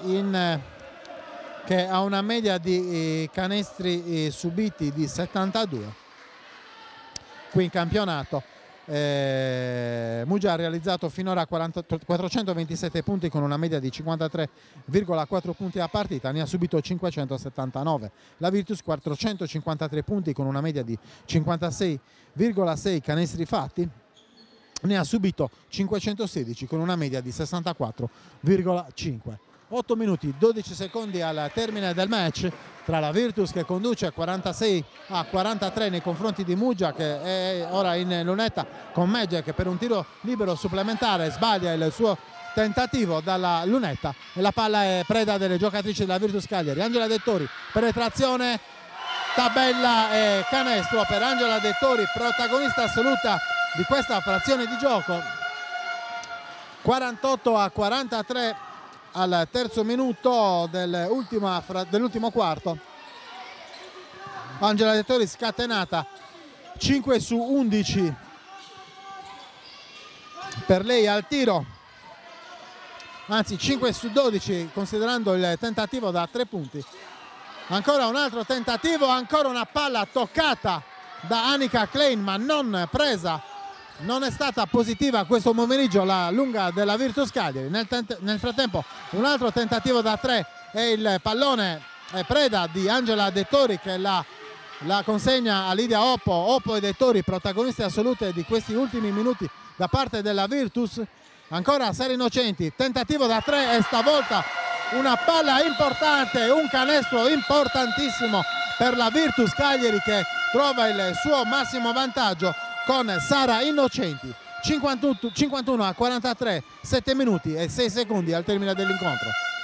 ha una media di canestri subiti di 72 qui in campionato. Mugia ha realizzato finora 427 punti con una media di 53,4 punti a partita, ne ha subito 579. La Virtus 453 punti con una media di 56,6 canestri fatti, ne ha subito 516 con una media di 64,5. 8 minuti 12 secondi al termine del match tra la Virtus, che conduce 46-43 nei confronti di Mugia, che è ora in lunetta con Megek per un tiro libero supplementare. Sbaglia il suo tentativo dalla lunetta e la palla è preda delle giocatrici della Virtus Cagliari. Angela Dettori, penetrazione, tabella e canestro per Angela Dettori, protagonista assoluta di questa frazione di gioco. 48-43 al terzo minuto dell'ultimo quarto. Angela Dettori scatenata, 5 su 11 per lei al tiro, anzi 5 su 12 considerando il tentativo da 3 punti. Ancora un altro tentativo, ancora una palla toccata da Annika Klein ma non presa. Non è stata positiva questo pomeriggio la lunga della Virtus Cagliari. Nel frattempo un altro tentativo da 3 e il pallone è preda di Angela Dettori, che la consegna a Lidia Oppo. Oppo e Dettori protagonisti assolute di questi ultimi minuti da parte della Virtus. Ancora Sere Innocenti, tentativo da 3 e stavolta una palla importante, un canestro importantissimo per la Virtus Cagliari, che trova il suo massimo vantaggio con Sara Innocenti. 51-43, 7 minuti e 6 secondi al termine dell'incontro.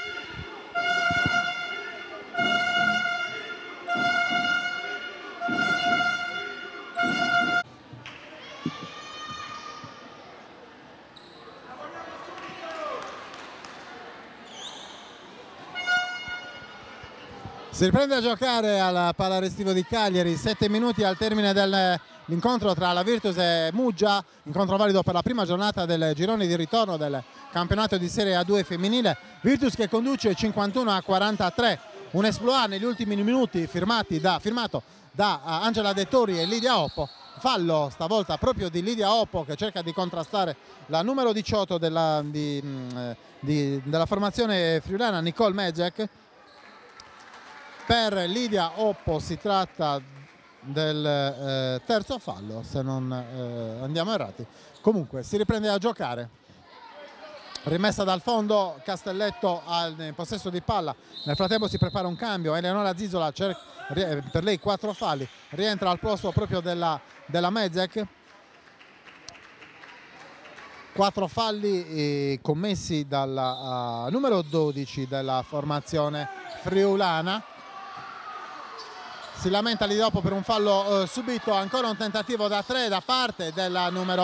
Si riprende a giocare al Pala Restivo di Cagliari, 7 minuti al termine dell'incontro tra la Virtus e Mugia, incontro valido per la prima giornata del girone di ritorno del campionato di Serie A2 femminile. Virtus che conduce 51-43, un exploit negli ultimi minuti firmato da Angela Dettori e Lidia Oppo. Fallo stavolta proprio di Lidia Oppo, che cerca di contrastare la numero 18 della formazione friulana, Nicole Megek. Per Lidia Oppo si tratta del terzo fallo, se non andiamo errati. Comunque si riprende a giocare. Rimessa dal fondo, Castelletto in possesso di palla. Nel frattempo si prepara un cambio. Eleonora Zizola, per lei 4 falli, rientra al posto proprio della Megek. 4 falli commessi dalla numero 12 della formazione friulana. Si lamenta lì dopo per un fallo subito. Ancora un tentativo da 3 da parte della numero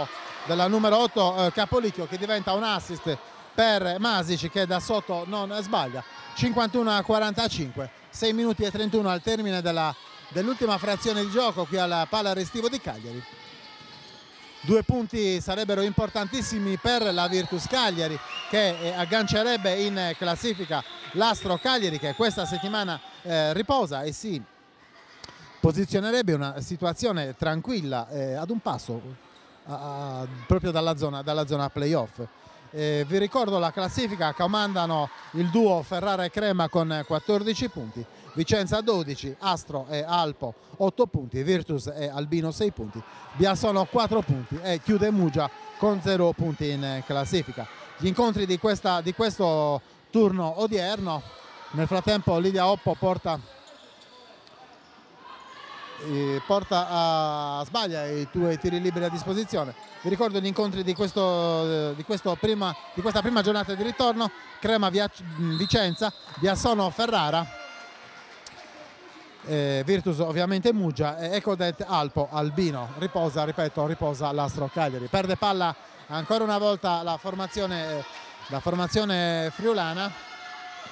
8 Capolicchio, che diventa un assist per Masici, che da sotto non sbaglia. 51-45, 6 minuti e 31 al termine dell'ultima frazione di gioco qui al Pala Restivo di Cagliari. 2 punti sarebbero importantissimi per la Virtus Cagliari, che aggancerebbe in classifica l'Astro Cagliari, che questa settimana riposa e si posizionerebbe una situazione tranquilla ad un passo proprio dalla zona playoff. Vi ricordo la classifica: comandano il duo Ferrara e Crema con 14 punti, Vicenza 12, Astro e Alpo 8 punti, Virtus e Albino 6 punti, Biassono 4 punti e chiude Mugia con 0 punti in classifica. Gli incontri di questo turno odierno. Nel frattempo Lidia Oppo sbaglia i 2 tiri liberi a disposizione. Vi ricordo gli incontri di questa prima giornata di ritorno: Crema Vicenza, Biassono Ferrara, Virtus ovviamente Mugia e Ecodet Alpo Albino. Riposa l'Astro Cagliari. Perde palla ancora una volta la formazione friulana.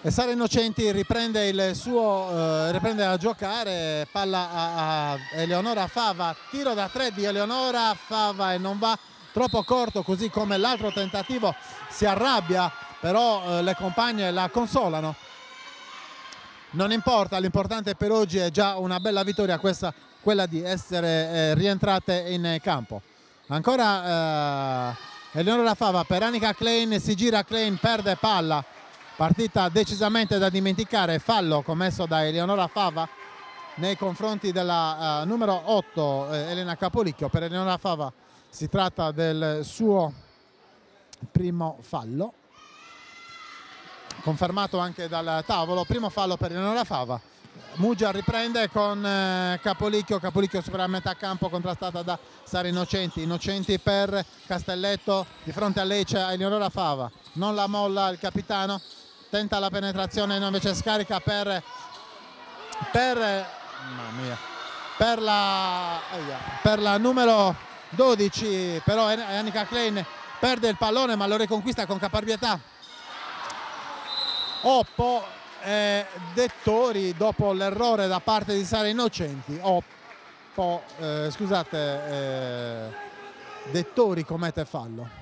E Sara Innocenti riprende a giocare, palla a Eleonora Fava, tiro da 3 di Eleonora Fava e non va, troppo corto, così come l'altro tentativo. Si arrabbia, però le compagne la consolano. Non importa, l'importante per oggi è già una bella vittoria questa, quella di essere rientrate in campo. Ancora Eleonora Fava per Annika Klein, si gira Klein, perde palla. Partita decisamente da dimenticare, fallo commesso da Eleonora Fava nei confronti della numero 8 Elena Capolicchio. Per Eleonora Fava si tratta del suo primo fallo, confermato anche dal tavolo. Primo fallo per Eleonora Fava. Muggia riprende con Capolicchio, Capolicchio supera a metà campo, contrastata da Sara Innocenti. Innocenti per Castelletto, di fronte a lei c'è Eleonora Fava, non la molla il capitano, tenta la penetrazione, no, invece scarica per la numero 12, però Annika Klein perde il pallone ma lo riconquista con caparbietà. Oppo Dettori dopo l'errore da parte di Sara Innocenti. Dettori commette fallo.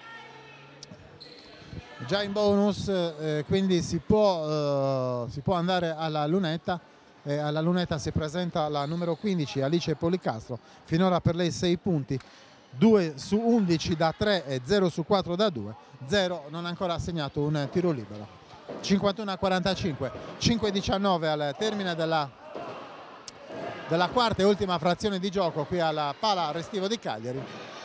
Già in bonus, quindi si può andare alla lunetta, e alla lunetta si presenta la numero 15 Alice Policastro, finora per lei 6 punti, 2 su 11 da 3 e 0 su 4 da 2, 0 non ha ancora assegnato un tiro libero. 51-45, 5-19 al termine della quarta e ultima frazione di gioco qui alla Pala Restivo di Cagliari.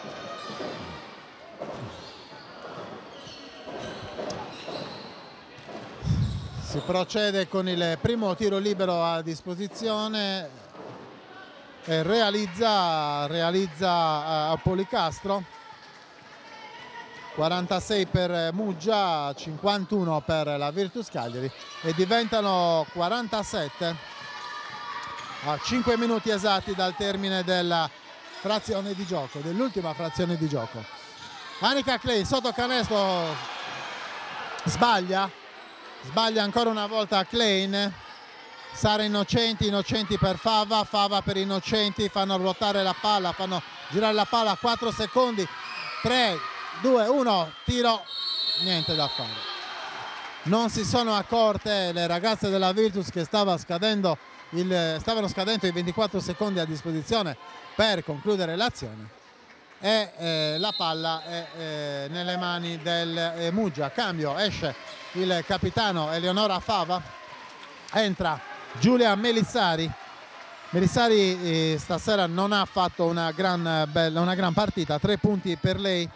Si procede con il primo tiro libero a disposizione e realizza Policastro. 46 per Muggia, 51 per la Virtus Cagliari e diventano 47 a 5 minuti esatti dal termine della frazione di gioco, dell'ultima frazione di gioco. Annika Klein sotto canestro, sbaglia ancora una volta Klein. Sara Innocenti per Fava, Fava per Innocenti, fanno ruotare la palla, fanno girare la palla, 4 secondi, 3, 2, 1, tiro, niente da fare. Non si sono accorte le ragazze della Virtus che stavano scadendo i 24 secondi a disposizione per concludere l'azione e la palla è nelle mani del Muggia. Cambio, esce il capitano Eleonora Fava, entra Giulia Melissari. Melissari stasera non ha fatto una gran partita, 3 punti per lei,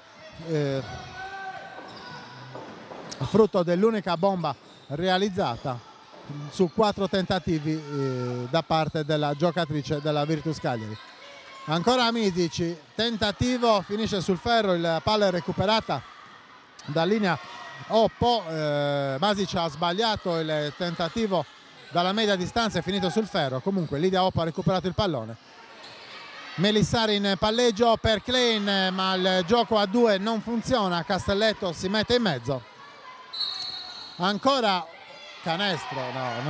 frutto dell'unica bomba realizzata su 4 tentativi da parte della giocatrice della Virtus Cagliari. Ancora Misici, tentativo, finisce sul ferro, la palla è recuperata da linea Oppo. Masic ha sbagliato il tentativo dalla media distanza, è finito sul ferro. Comunque Lidia Oppo ha recuperato il pallone. Melissari in palleggio per Klein, ma il gioco a 2 non funziona. Castelletto si mette in mezzo. Ancora canestro,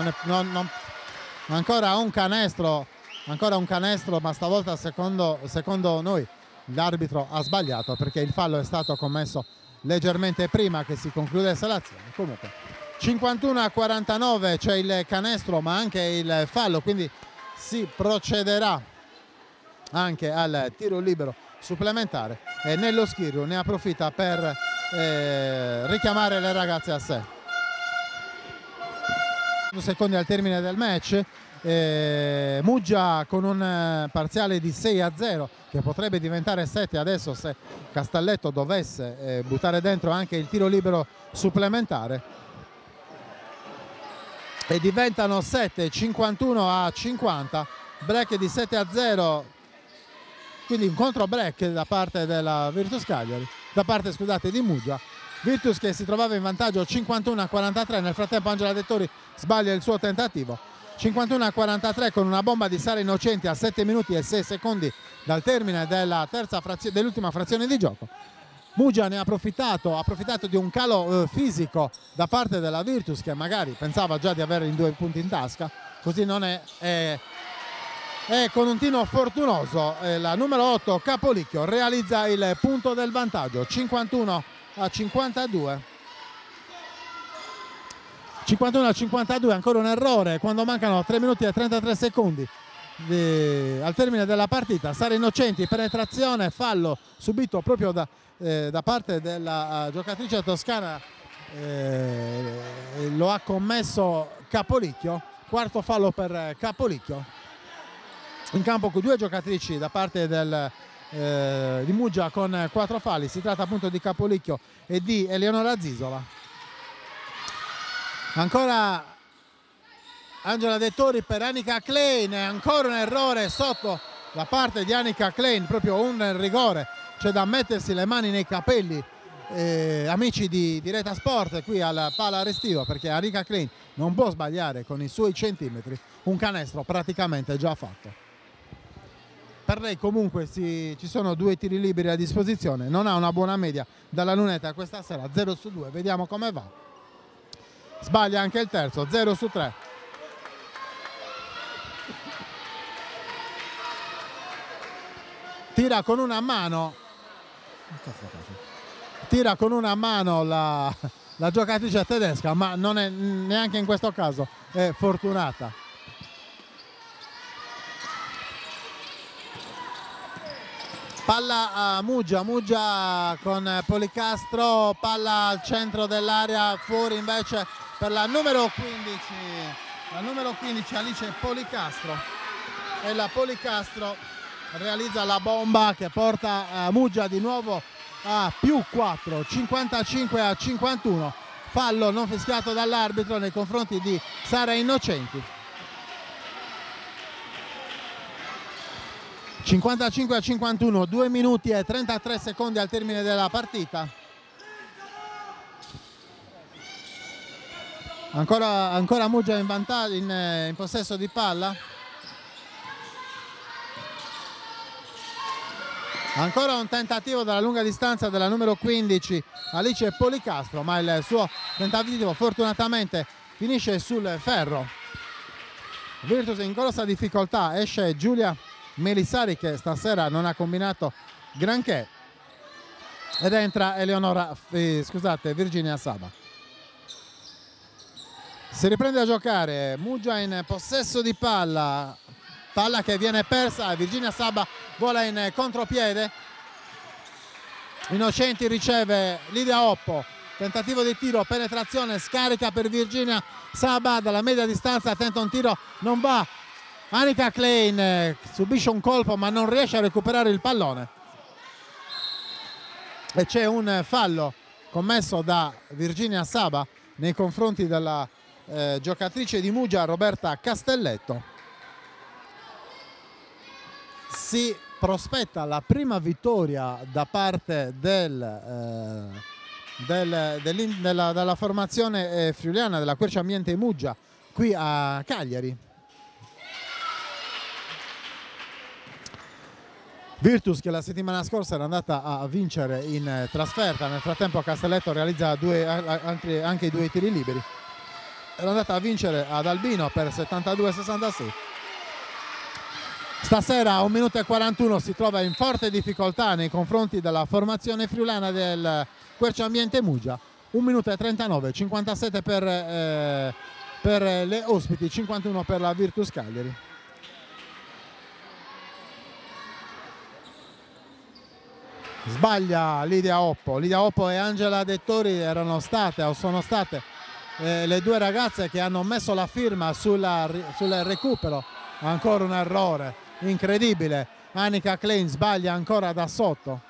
ancora un canestro, ma stavolta secondo noi l'arbitro ha sbagliato, perché il fallo è stato commesso leggermente prima che si concludesse l'azione. Comunque 51-49, c'è il canestro ma anche il fallo, quindi si procederà anche al tiro libero supplementare e Nello Schirru ne approfitta per richiamare le ragazze a sé. 2 secondi al termine del match, Muggia con un parziale di 6-0 che potrebbe diventare 7 adesso se Castelletto dovesse buttare dentro anche il tiro libero supplementare, e diventano 7, 51-50, break di 7-0, quindi un contro break da parte della Virtus Cagliari, di Muggia. Virtus che si trovava in vantaggio 51-43, nel frattempo Angela Dettori sbaglia il suo tentativo. 51-43 con una bomba di Sara Innocenti a 7 minuti e 6 secondi dal termine dell'ultima frazione di gioco. Muggia ne ha approfittato di un calo fisico da parte della Virtus, che magari pensava già di avere i 2 punti in tasca, così non è. E con un tiro fortunoso la numero 8 Capolicchio realizza il punto del vantaggio, 51-52. 51-52, ancora un errore quando mancano 3 minuti e 33 secondi al termine della partita. Sara Innocenti, penetrazione, fallo subito proprio da parte della giocatrice toscana, lo ha commesso Capolicchio, quarto fallo per Capolicchio. In campo con 2 giocatrici da parte di Muggia con 4 falli, si tratta appunto di Capolicchio e di Eleonora Zisola. Ancora Angela Dettori per Annika Klein, ancora un errore sotto da parte di Annika Klein, proprio un rigore, c'è da mettersi le mani nei capelli, amici di Reta Sport qui al Pala Restivo, perché Annika Klein non può sbagliare con i suoi centimetri, un canestro praticamente già fatto. Per lei comunque ci sono 2 tiri liberi a disposizione, non ha una buona media dalla lunetta questa sera, 0 su 2, vediamo come va. Sbaglia anche il terzo, 0 su 3. Tira con una mano la giocatrice tedesca, ma non è neanche in questo caso è fortunata. Palla a Muggia con Policastro, palla al centro dell'area, fuori invece per la numero 15 Alice Policastro, e la Policastro realizza la bomba che porta Muggia di nuovo a più 4, 55-51, fallo non fischiato dall'arbitro nei confronti di Sara Innocenti. 55-51, 2 minuti e 33 secondi al termine della partita. Ancora Muggia in vantaggio, in possesso di palla. Ancora un tentativo dalla lunga distanza della numero 15 Alice Policastro, ma il suo tentativo fortunatamente finisce sul ferro. Virtus in grossa difficoltà, esce Giulia Melissari che stasera non ha combinato granché ed entra Virginia Saba. Si riprende a giocare, Muggia in possesso di palla che viene persa, Virginia Saba vola in contropiede, Innocenti riceve Lidia Oppo, tentativo di tiro, penetrazione, scarica per Virginia Saba dalla media distanza, tenta un tiro, non va. Annika Klein subisce un colpo ma non riesce a recuperare il pallone e c'è un fallo commesso da Virginia Saba nei confronti della giocatrice di Muggia Roberta Castelletto. Si prospetta la prima vittoria da parte della formazione friuliana della Quercia Ambiente Muggia qui a Cagliari. Virtus che la settimana scorsa era andata a vincere in trasferta, nel frattempo Castelletto realizza anche i 2 tiri liberi, era andata a vincere ad Albino per 72-66. Stasera a 1 minuto e 41 si trova in forte difficoltà nei confronti della formazione friulana del Quercia Ambiente Muggia, 1 minuto e 39, 57 per le ospiti, 51 per la Virtus Cagliari. Sbaglia Lidia Oppo e Angela Dettori sono state le 2 ragazze che hanno messo la firma sul recupero. Ancora un errore incredibile, Annika Klein sbaglia ancora da sotto.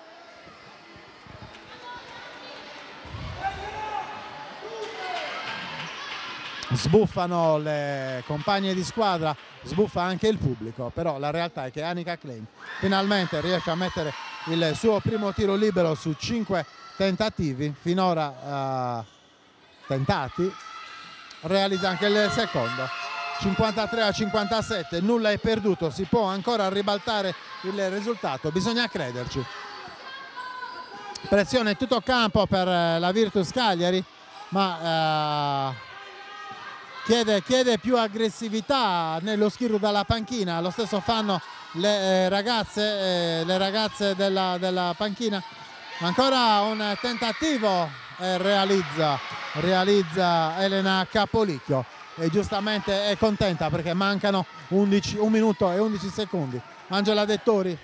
Sbuffano le compagne di squadra, sbuffa anche il pubblico, però la realtà è che Annika Klein finalmente riesce a mettere il suo primo tiro libero su 5 tentativi finora tentati, realizza anche il secondo. 53-57, nulla è perduto, si può ancora ribaltare il risultato, bisogna crederci. Pressione tutto campo per la Virtus Cagliari, ma chiede più aggressività nello schirro dalla panchina. Lo stesso fanno le ragazze della panchina. Ancora un tentativo e realizza Elena Capolicchio, e giustamente è contenta perché mancano 1 minuto e 11 secondi. Angela Dettori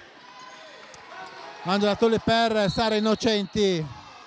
per Sara Innocenti,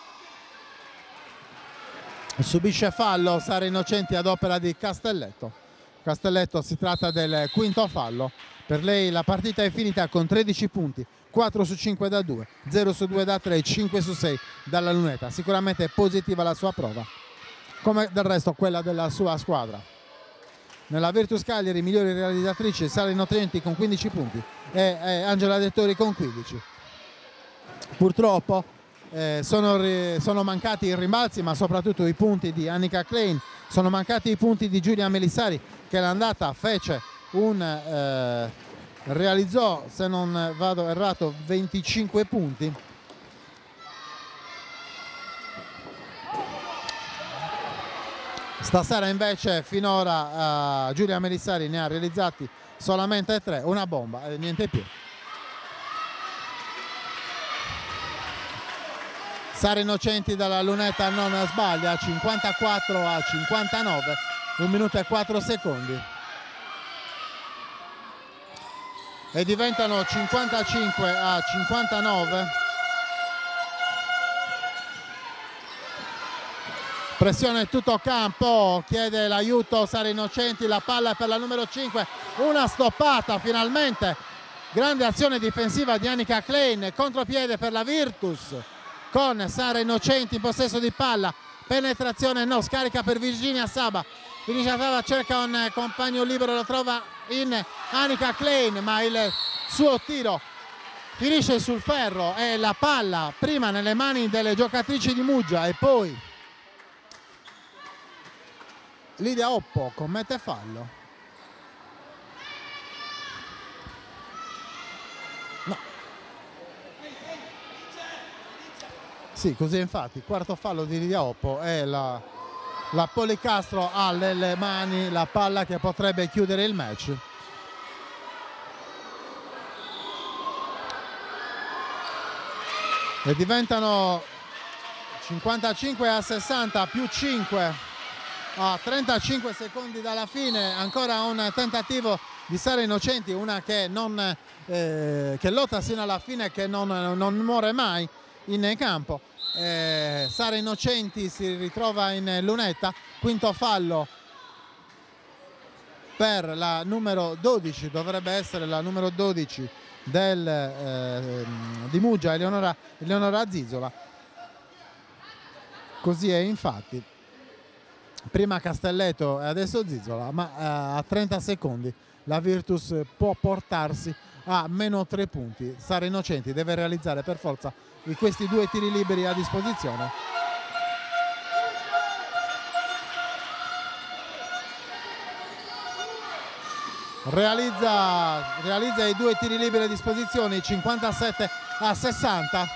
subisce fallo Sara Innocenti ad opera di Castelletto. Si tratta del quinto fallo. Per lei la partita è finita con 13 punti, 4 su 5 da 2, 0 su 2 da 3, 5 su 6 dalla lunetta. Sicuramente positiva la sua prova, come del resto quella della sua squadra. Nella Virtus Cagliari migliori realizzatrici Sara Innocenti con 15 punti e Angela Dettori con 15. Purtroppo sono mancati i rimbalzi, ma soprattutto i punti di Annika Klein, sono mancati i punti di Giulia Melissari, che l'andata fece realizzò, se non vado errato, 25 punti. Stasera invece finora Giulia Melissari ne ha realizzati solamente 3, una bomba e niente più. Sara Innocenti dalla lunetta non sbaglia, 54 a 59, 1 minuto e 4 secondi. E diventano 55 a 59. Pressione tutto campo, chiede l'aiuto Sara Innocenti, la palla è per la numero 5, una stoppata finalmente. Grande azione difensiva di Annika Klein, contropiede per la Virtus, con Sara Innocenti in possesso di palla, penetrazione no, scarica per Virginia Saba. Virginia Saba cerca un compagno libero, lo trova in Annika Klein, ma il suo tiro finisce sul ferro e la palla prima nelle mani delle giocatrici di Muggia e poi Lidia Oppo commette fallo. No. Sì, così infatti, quarto fallo di Lidia Oppo e la Policastro ha nelle mani la palla che potrebbe chiudere il match. E diventano 55 a 60 più 5 a 35 secondi dalla fine. Ancora un tentativo di Sara Innocenti, una che lotta sino alla fine, che non muore mai in campo. Sara Innocenti si ritrova in lunetta, quinto fallo per la numero 12, dovrebbe essere la numero 12 di Muggia, Eleonora Zizola. Così è infatti, prima Castelletto e adesso Zizola, ma a 30 secondi la Virtus può portarsi a meno 3 punti. Sara Innocenti deve realizzare per forza questi 2 tiri liberi a disposizione. Realizza i 2 tiri liberi a disposizione, 57 a 60.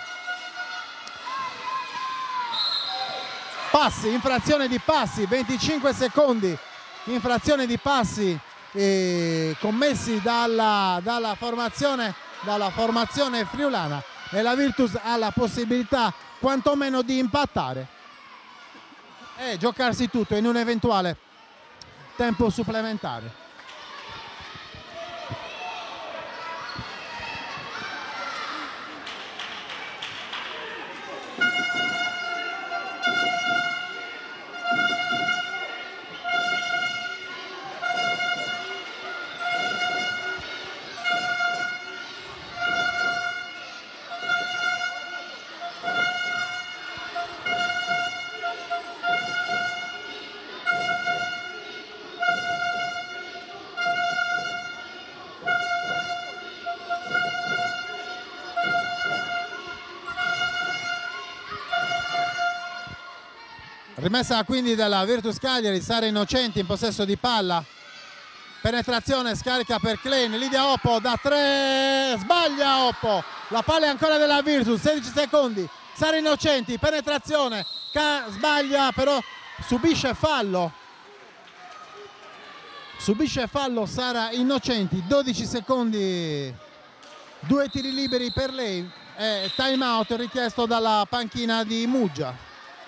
Passi, infrazione di passi, 25 secondi, infrazione di passi commessi dalla formazione friulana, e la Virtus ha la possibilità quantomeno di impattare e giocarsi tutto in un eventuale tempo supplementare. Rimessa quindi dalla Virtus Cagliari, Sara Innocenti in possesso di palla, penetrazione, scarica per Klein, Lidia Oppo da 3, sbaglia Oppo, la palla è ancora della Virtus, 16 secondi, Sara Innocenti, penetrazione, sbaglia, però subisce fallo. Subisce fallo Sara Innocenti, 12 secondi, 2 tiri liberi per lei e time out richiesto dalla panchina di Muggia.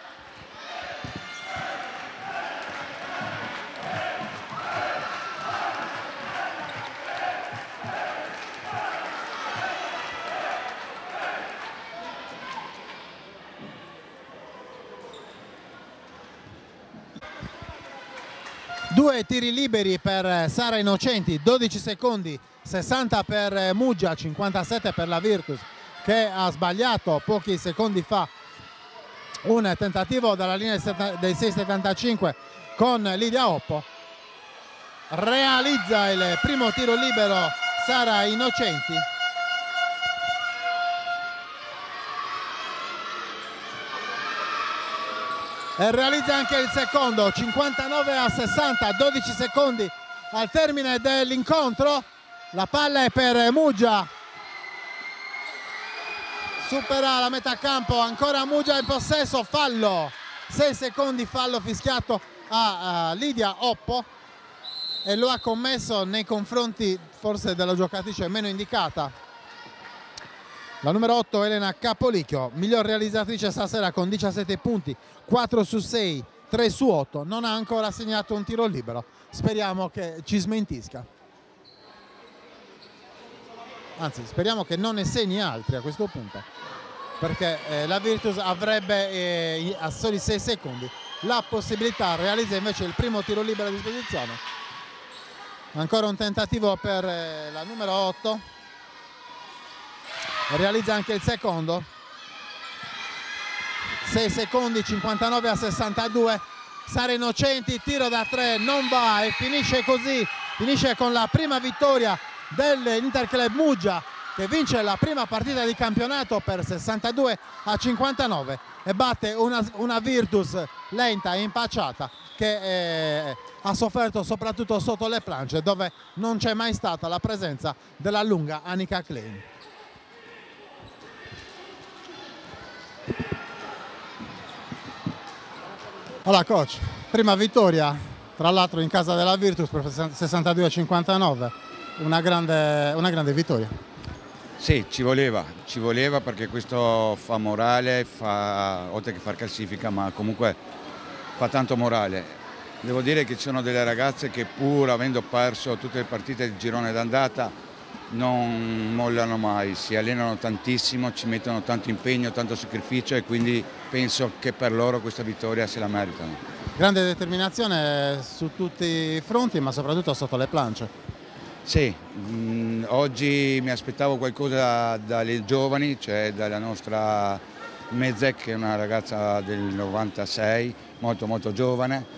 Due tiri liberi per Sara Innocenti, 12 secondi, 60 per Muggia, 57 per la Virtus, che ha sbagliato pochi secondi fa un tentativo dalla linea dei 6,75 con Lidia Oppo. Realizza il primo tiro libero Sara Innocenti. E realizza anche il secondo, 59-60, 12 secondi al termine dell'incontro. La palla è per Muggia, supera la metà campo, ancora Muggia in possesso, fallo, 6 secondi, fallo fischiato a Lidia Oppo e lo ha commesso nei confronti forse della giocatrice meno indicata, la numero 8 Elena Capolicchio, miglior realizzatrice stasera con 17 punti, 4 su 6, 3 su 8, non ha ancora segnato un tiro libero, speriamo che ci smentisca. Anzi, speriamo che non ne segni altri a questo punto, perché la Virtus avrebbe a soli 6 secondi la possibilità, realizza invece il primo tiro libero a disposizione. Ancora un tentativo per la numero 8, realizza anche il secondo, 6 secondi, 59-62, Sara Innocenti, tiro da 3, non va e finisce così, finisce con la prima vittoria dell'Interclub Muggia, che vince la prima partita di campionato per 62-59 e batte una Virtus lenta e impacciata che ha sofferto soprattutto sotto le planche, dove non c'è mai stata la presenza della lunga Annika Klein. Allora coach, prima vittoria tra l'altro in casa della Virtus per 62-59, una grande vittoria. Sì, ci voleva perché questo fa morale, oltre che far classifica, ma comunque fa tanto morale. Devo dire che ci sono delle ragazze che pur avendo perso tutte le partite del girone d'andata non mollano mai, si allenano tantissimo, ci mettono tanto impegno, tanto sacrificio e quindi penso che per loro questa vittoria se la meritano. Grande determinazione su tutti i fronti, ma soprattutto sotto le planche. Sì, oggi mi aspettavo qualcosa dalle giovani, cioè dalla nostra Mezek, che è una ragazza del 96, molto giovane,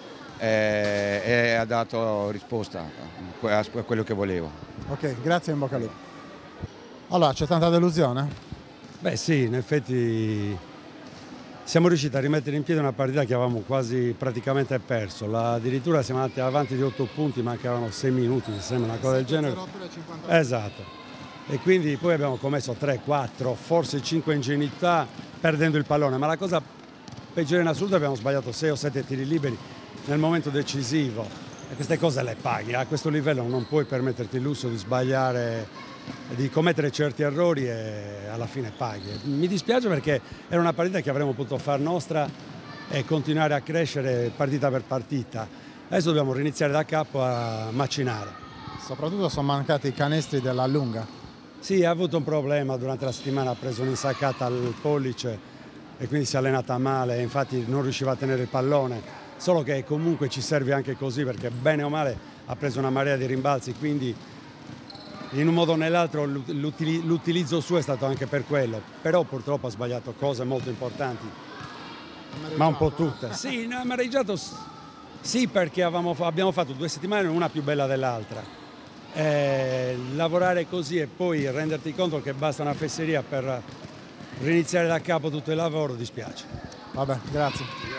e ha dato risposta a quello che volevo. Ok, grazie, in bocca al lupo. Allora, c'è tanta delusione? Beh sì, in effetti siamo riusciti a rimettere in piedi una partita che avevamo quasi praticamente perso. Addirittura siamo andati avanti di 8 punti, mancavano 6 minuti, mi sembra una cosa del genere. Esatto. E quindi poi abbiamo commesso 3, 4, forse 5 ingenuità perdendo il pallone, ma la cosa peggiore in assoluto è che abbiamo sbagliato 6 o 7 tiri liberi nel momento decisivo. E queste cose le paghi, a questo livello non puoi permetterti il lusso di sbagliare, di commettere certi errori e alla fine paghi. Mi dispiace perché era una partita che avremmo potuto far nostra e continuare a crescere partita per partita. Adesso dobbiamo riniziare da capo a macinare. Soprattutto sono mancati i canestri della lunga. Sì, ha avuto un problema durante la settimana, ha preso un'insaccata al pollice e quindi si è allenata male, infatti non riusciva a tenere il pallone. Solo che comunque ci serve anche così perché bene o male ha preso una marea di rimbalzi, quindi in un modo o nell'altro l'utilizzo suo è stato anche per quello, però purtroppo ha sbagliato cose molto importanti, ma un po' tutte. Sì, no, amareggiato sì, perché abbiamo fatto 2 settimane una più bella dell'altra. Lavorare così e poi renderti conto che basta una fesseria per riniziare da capo tutto il lavoro dispiace. Vabbè, grazie.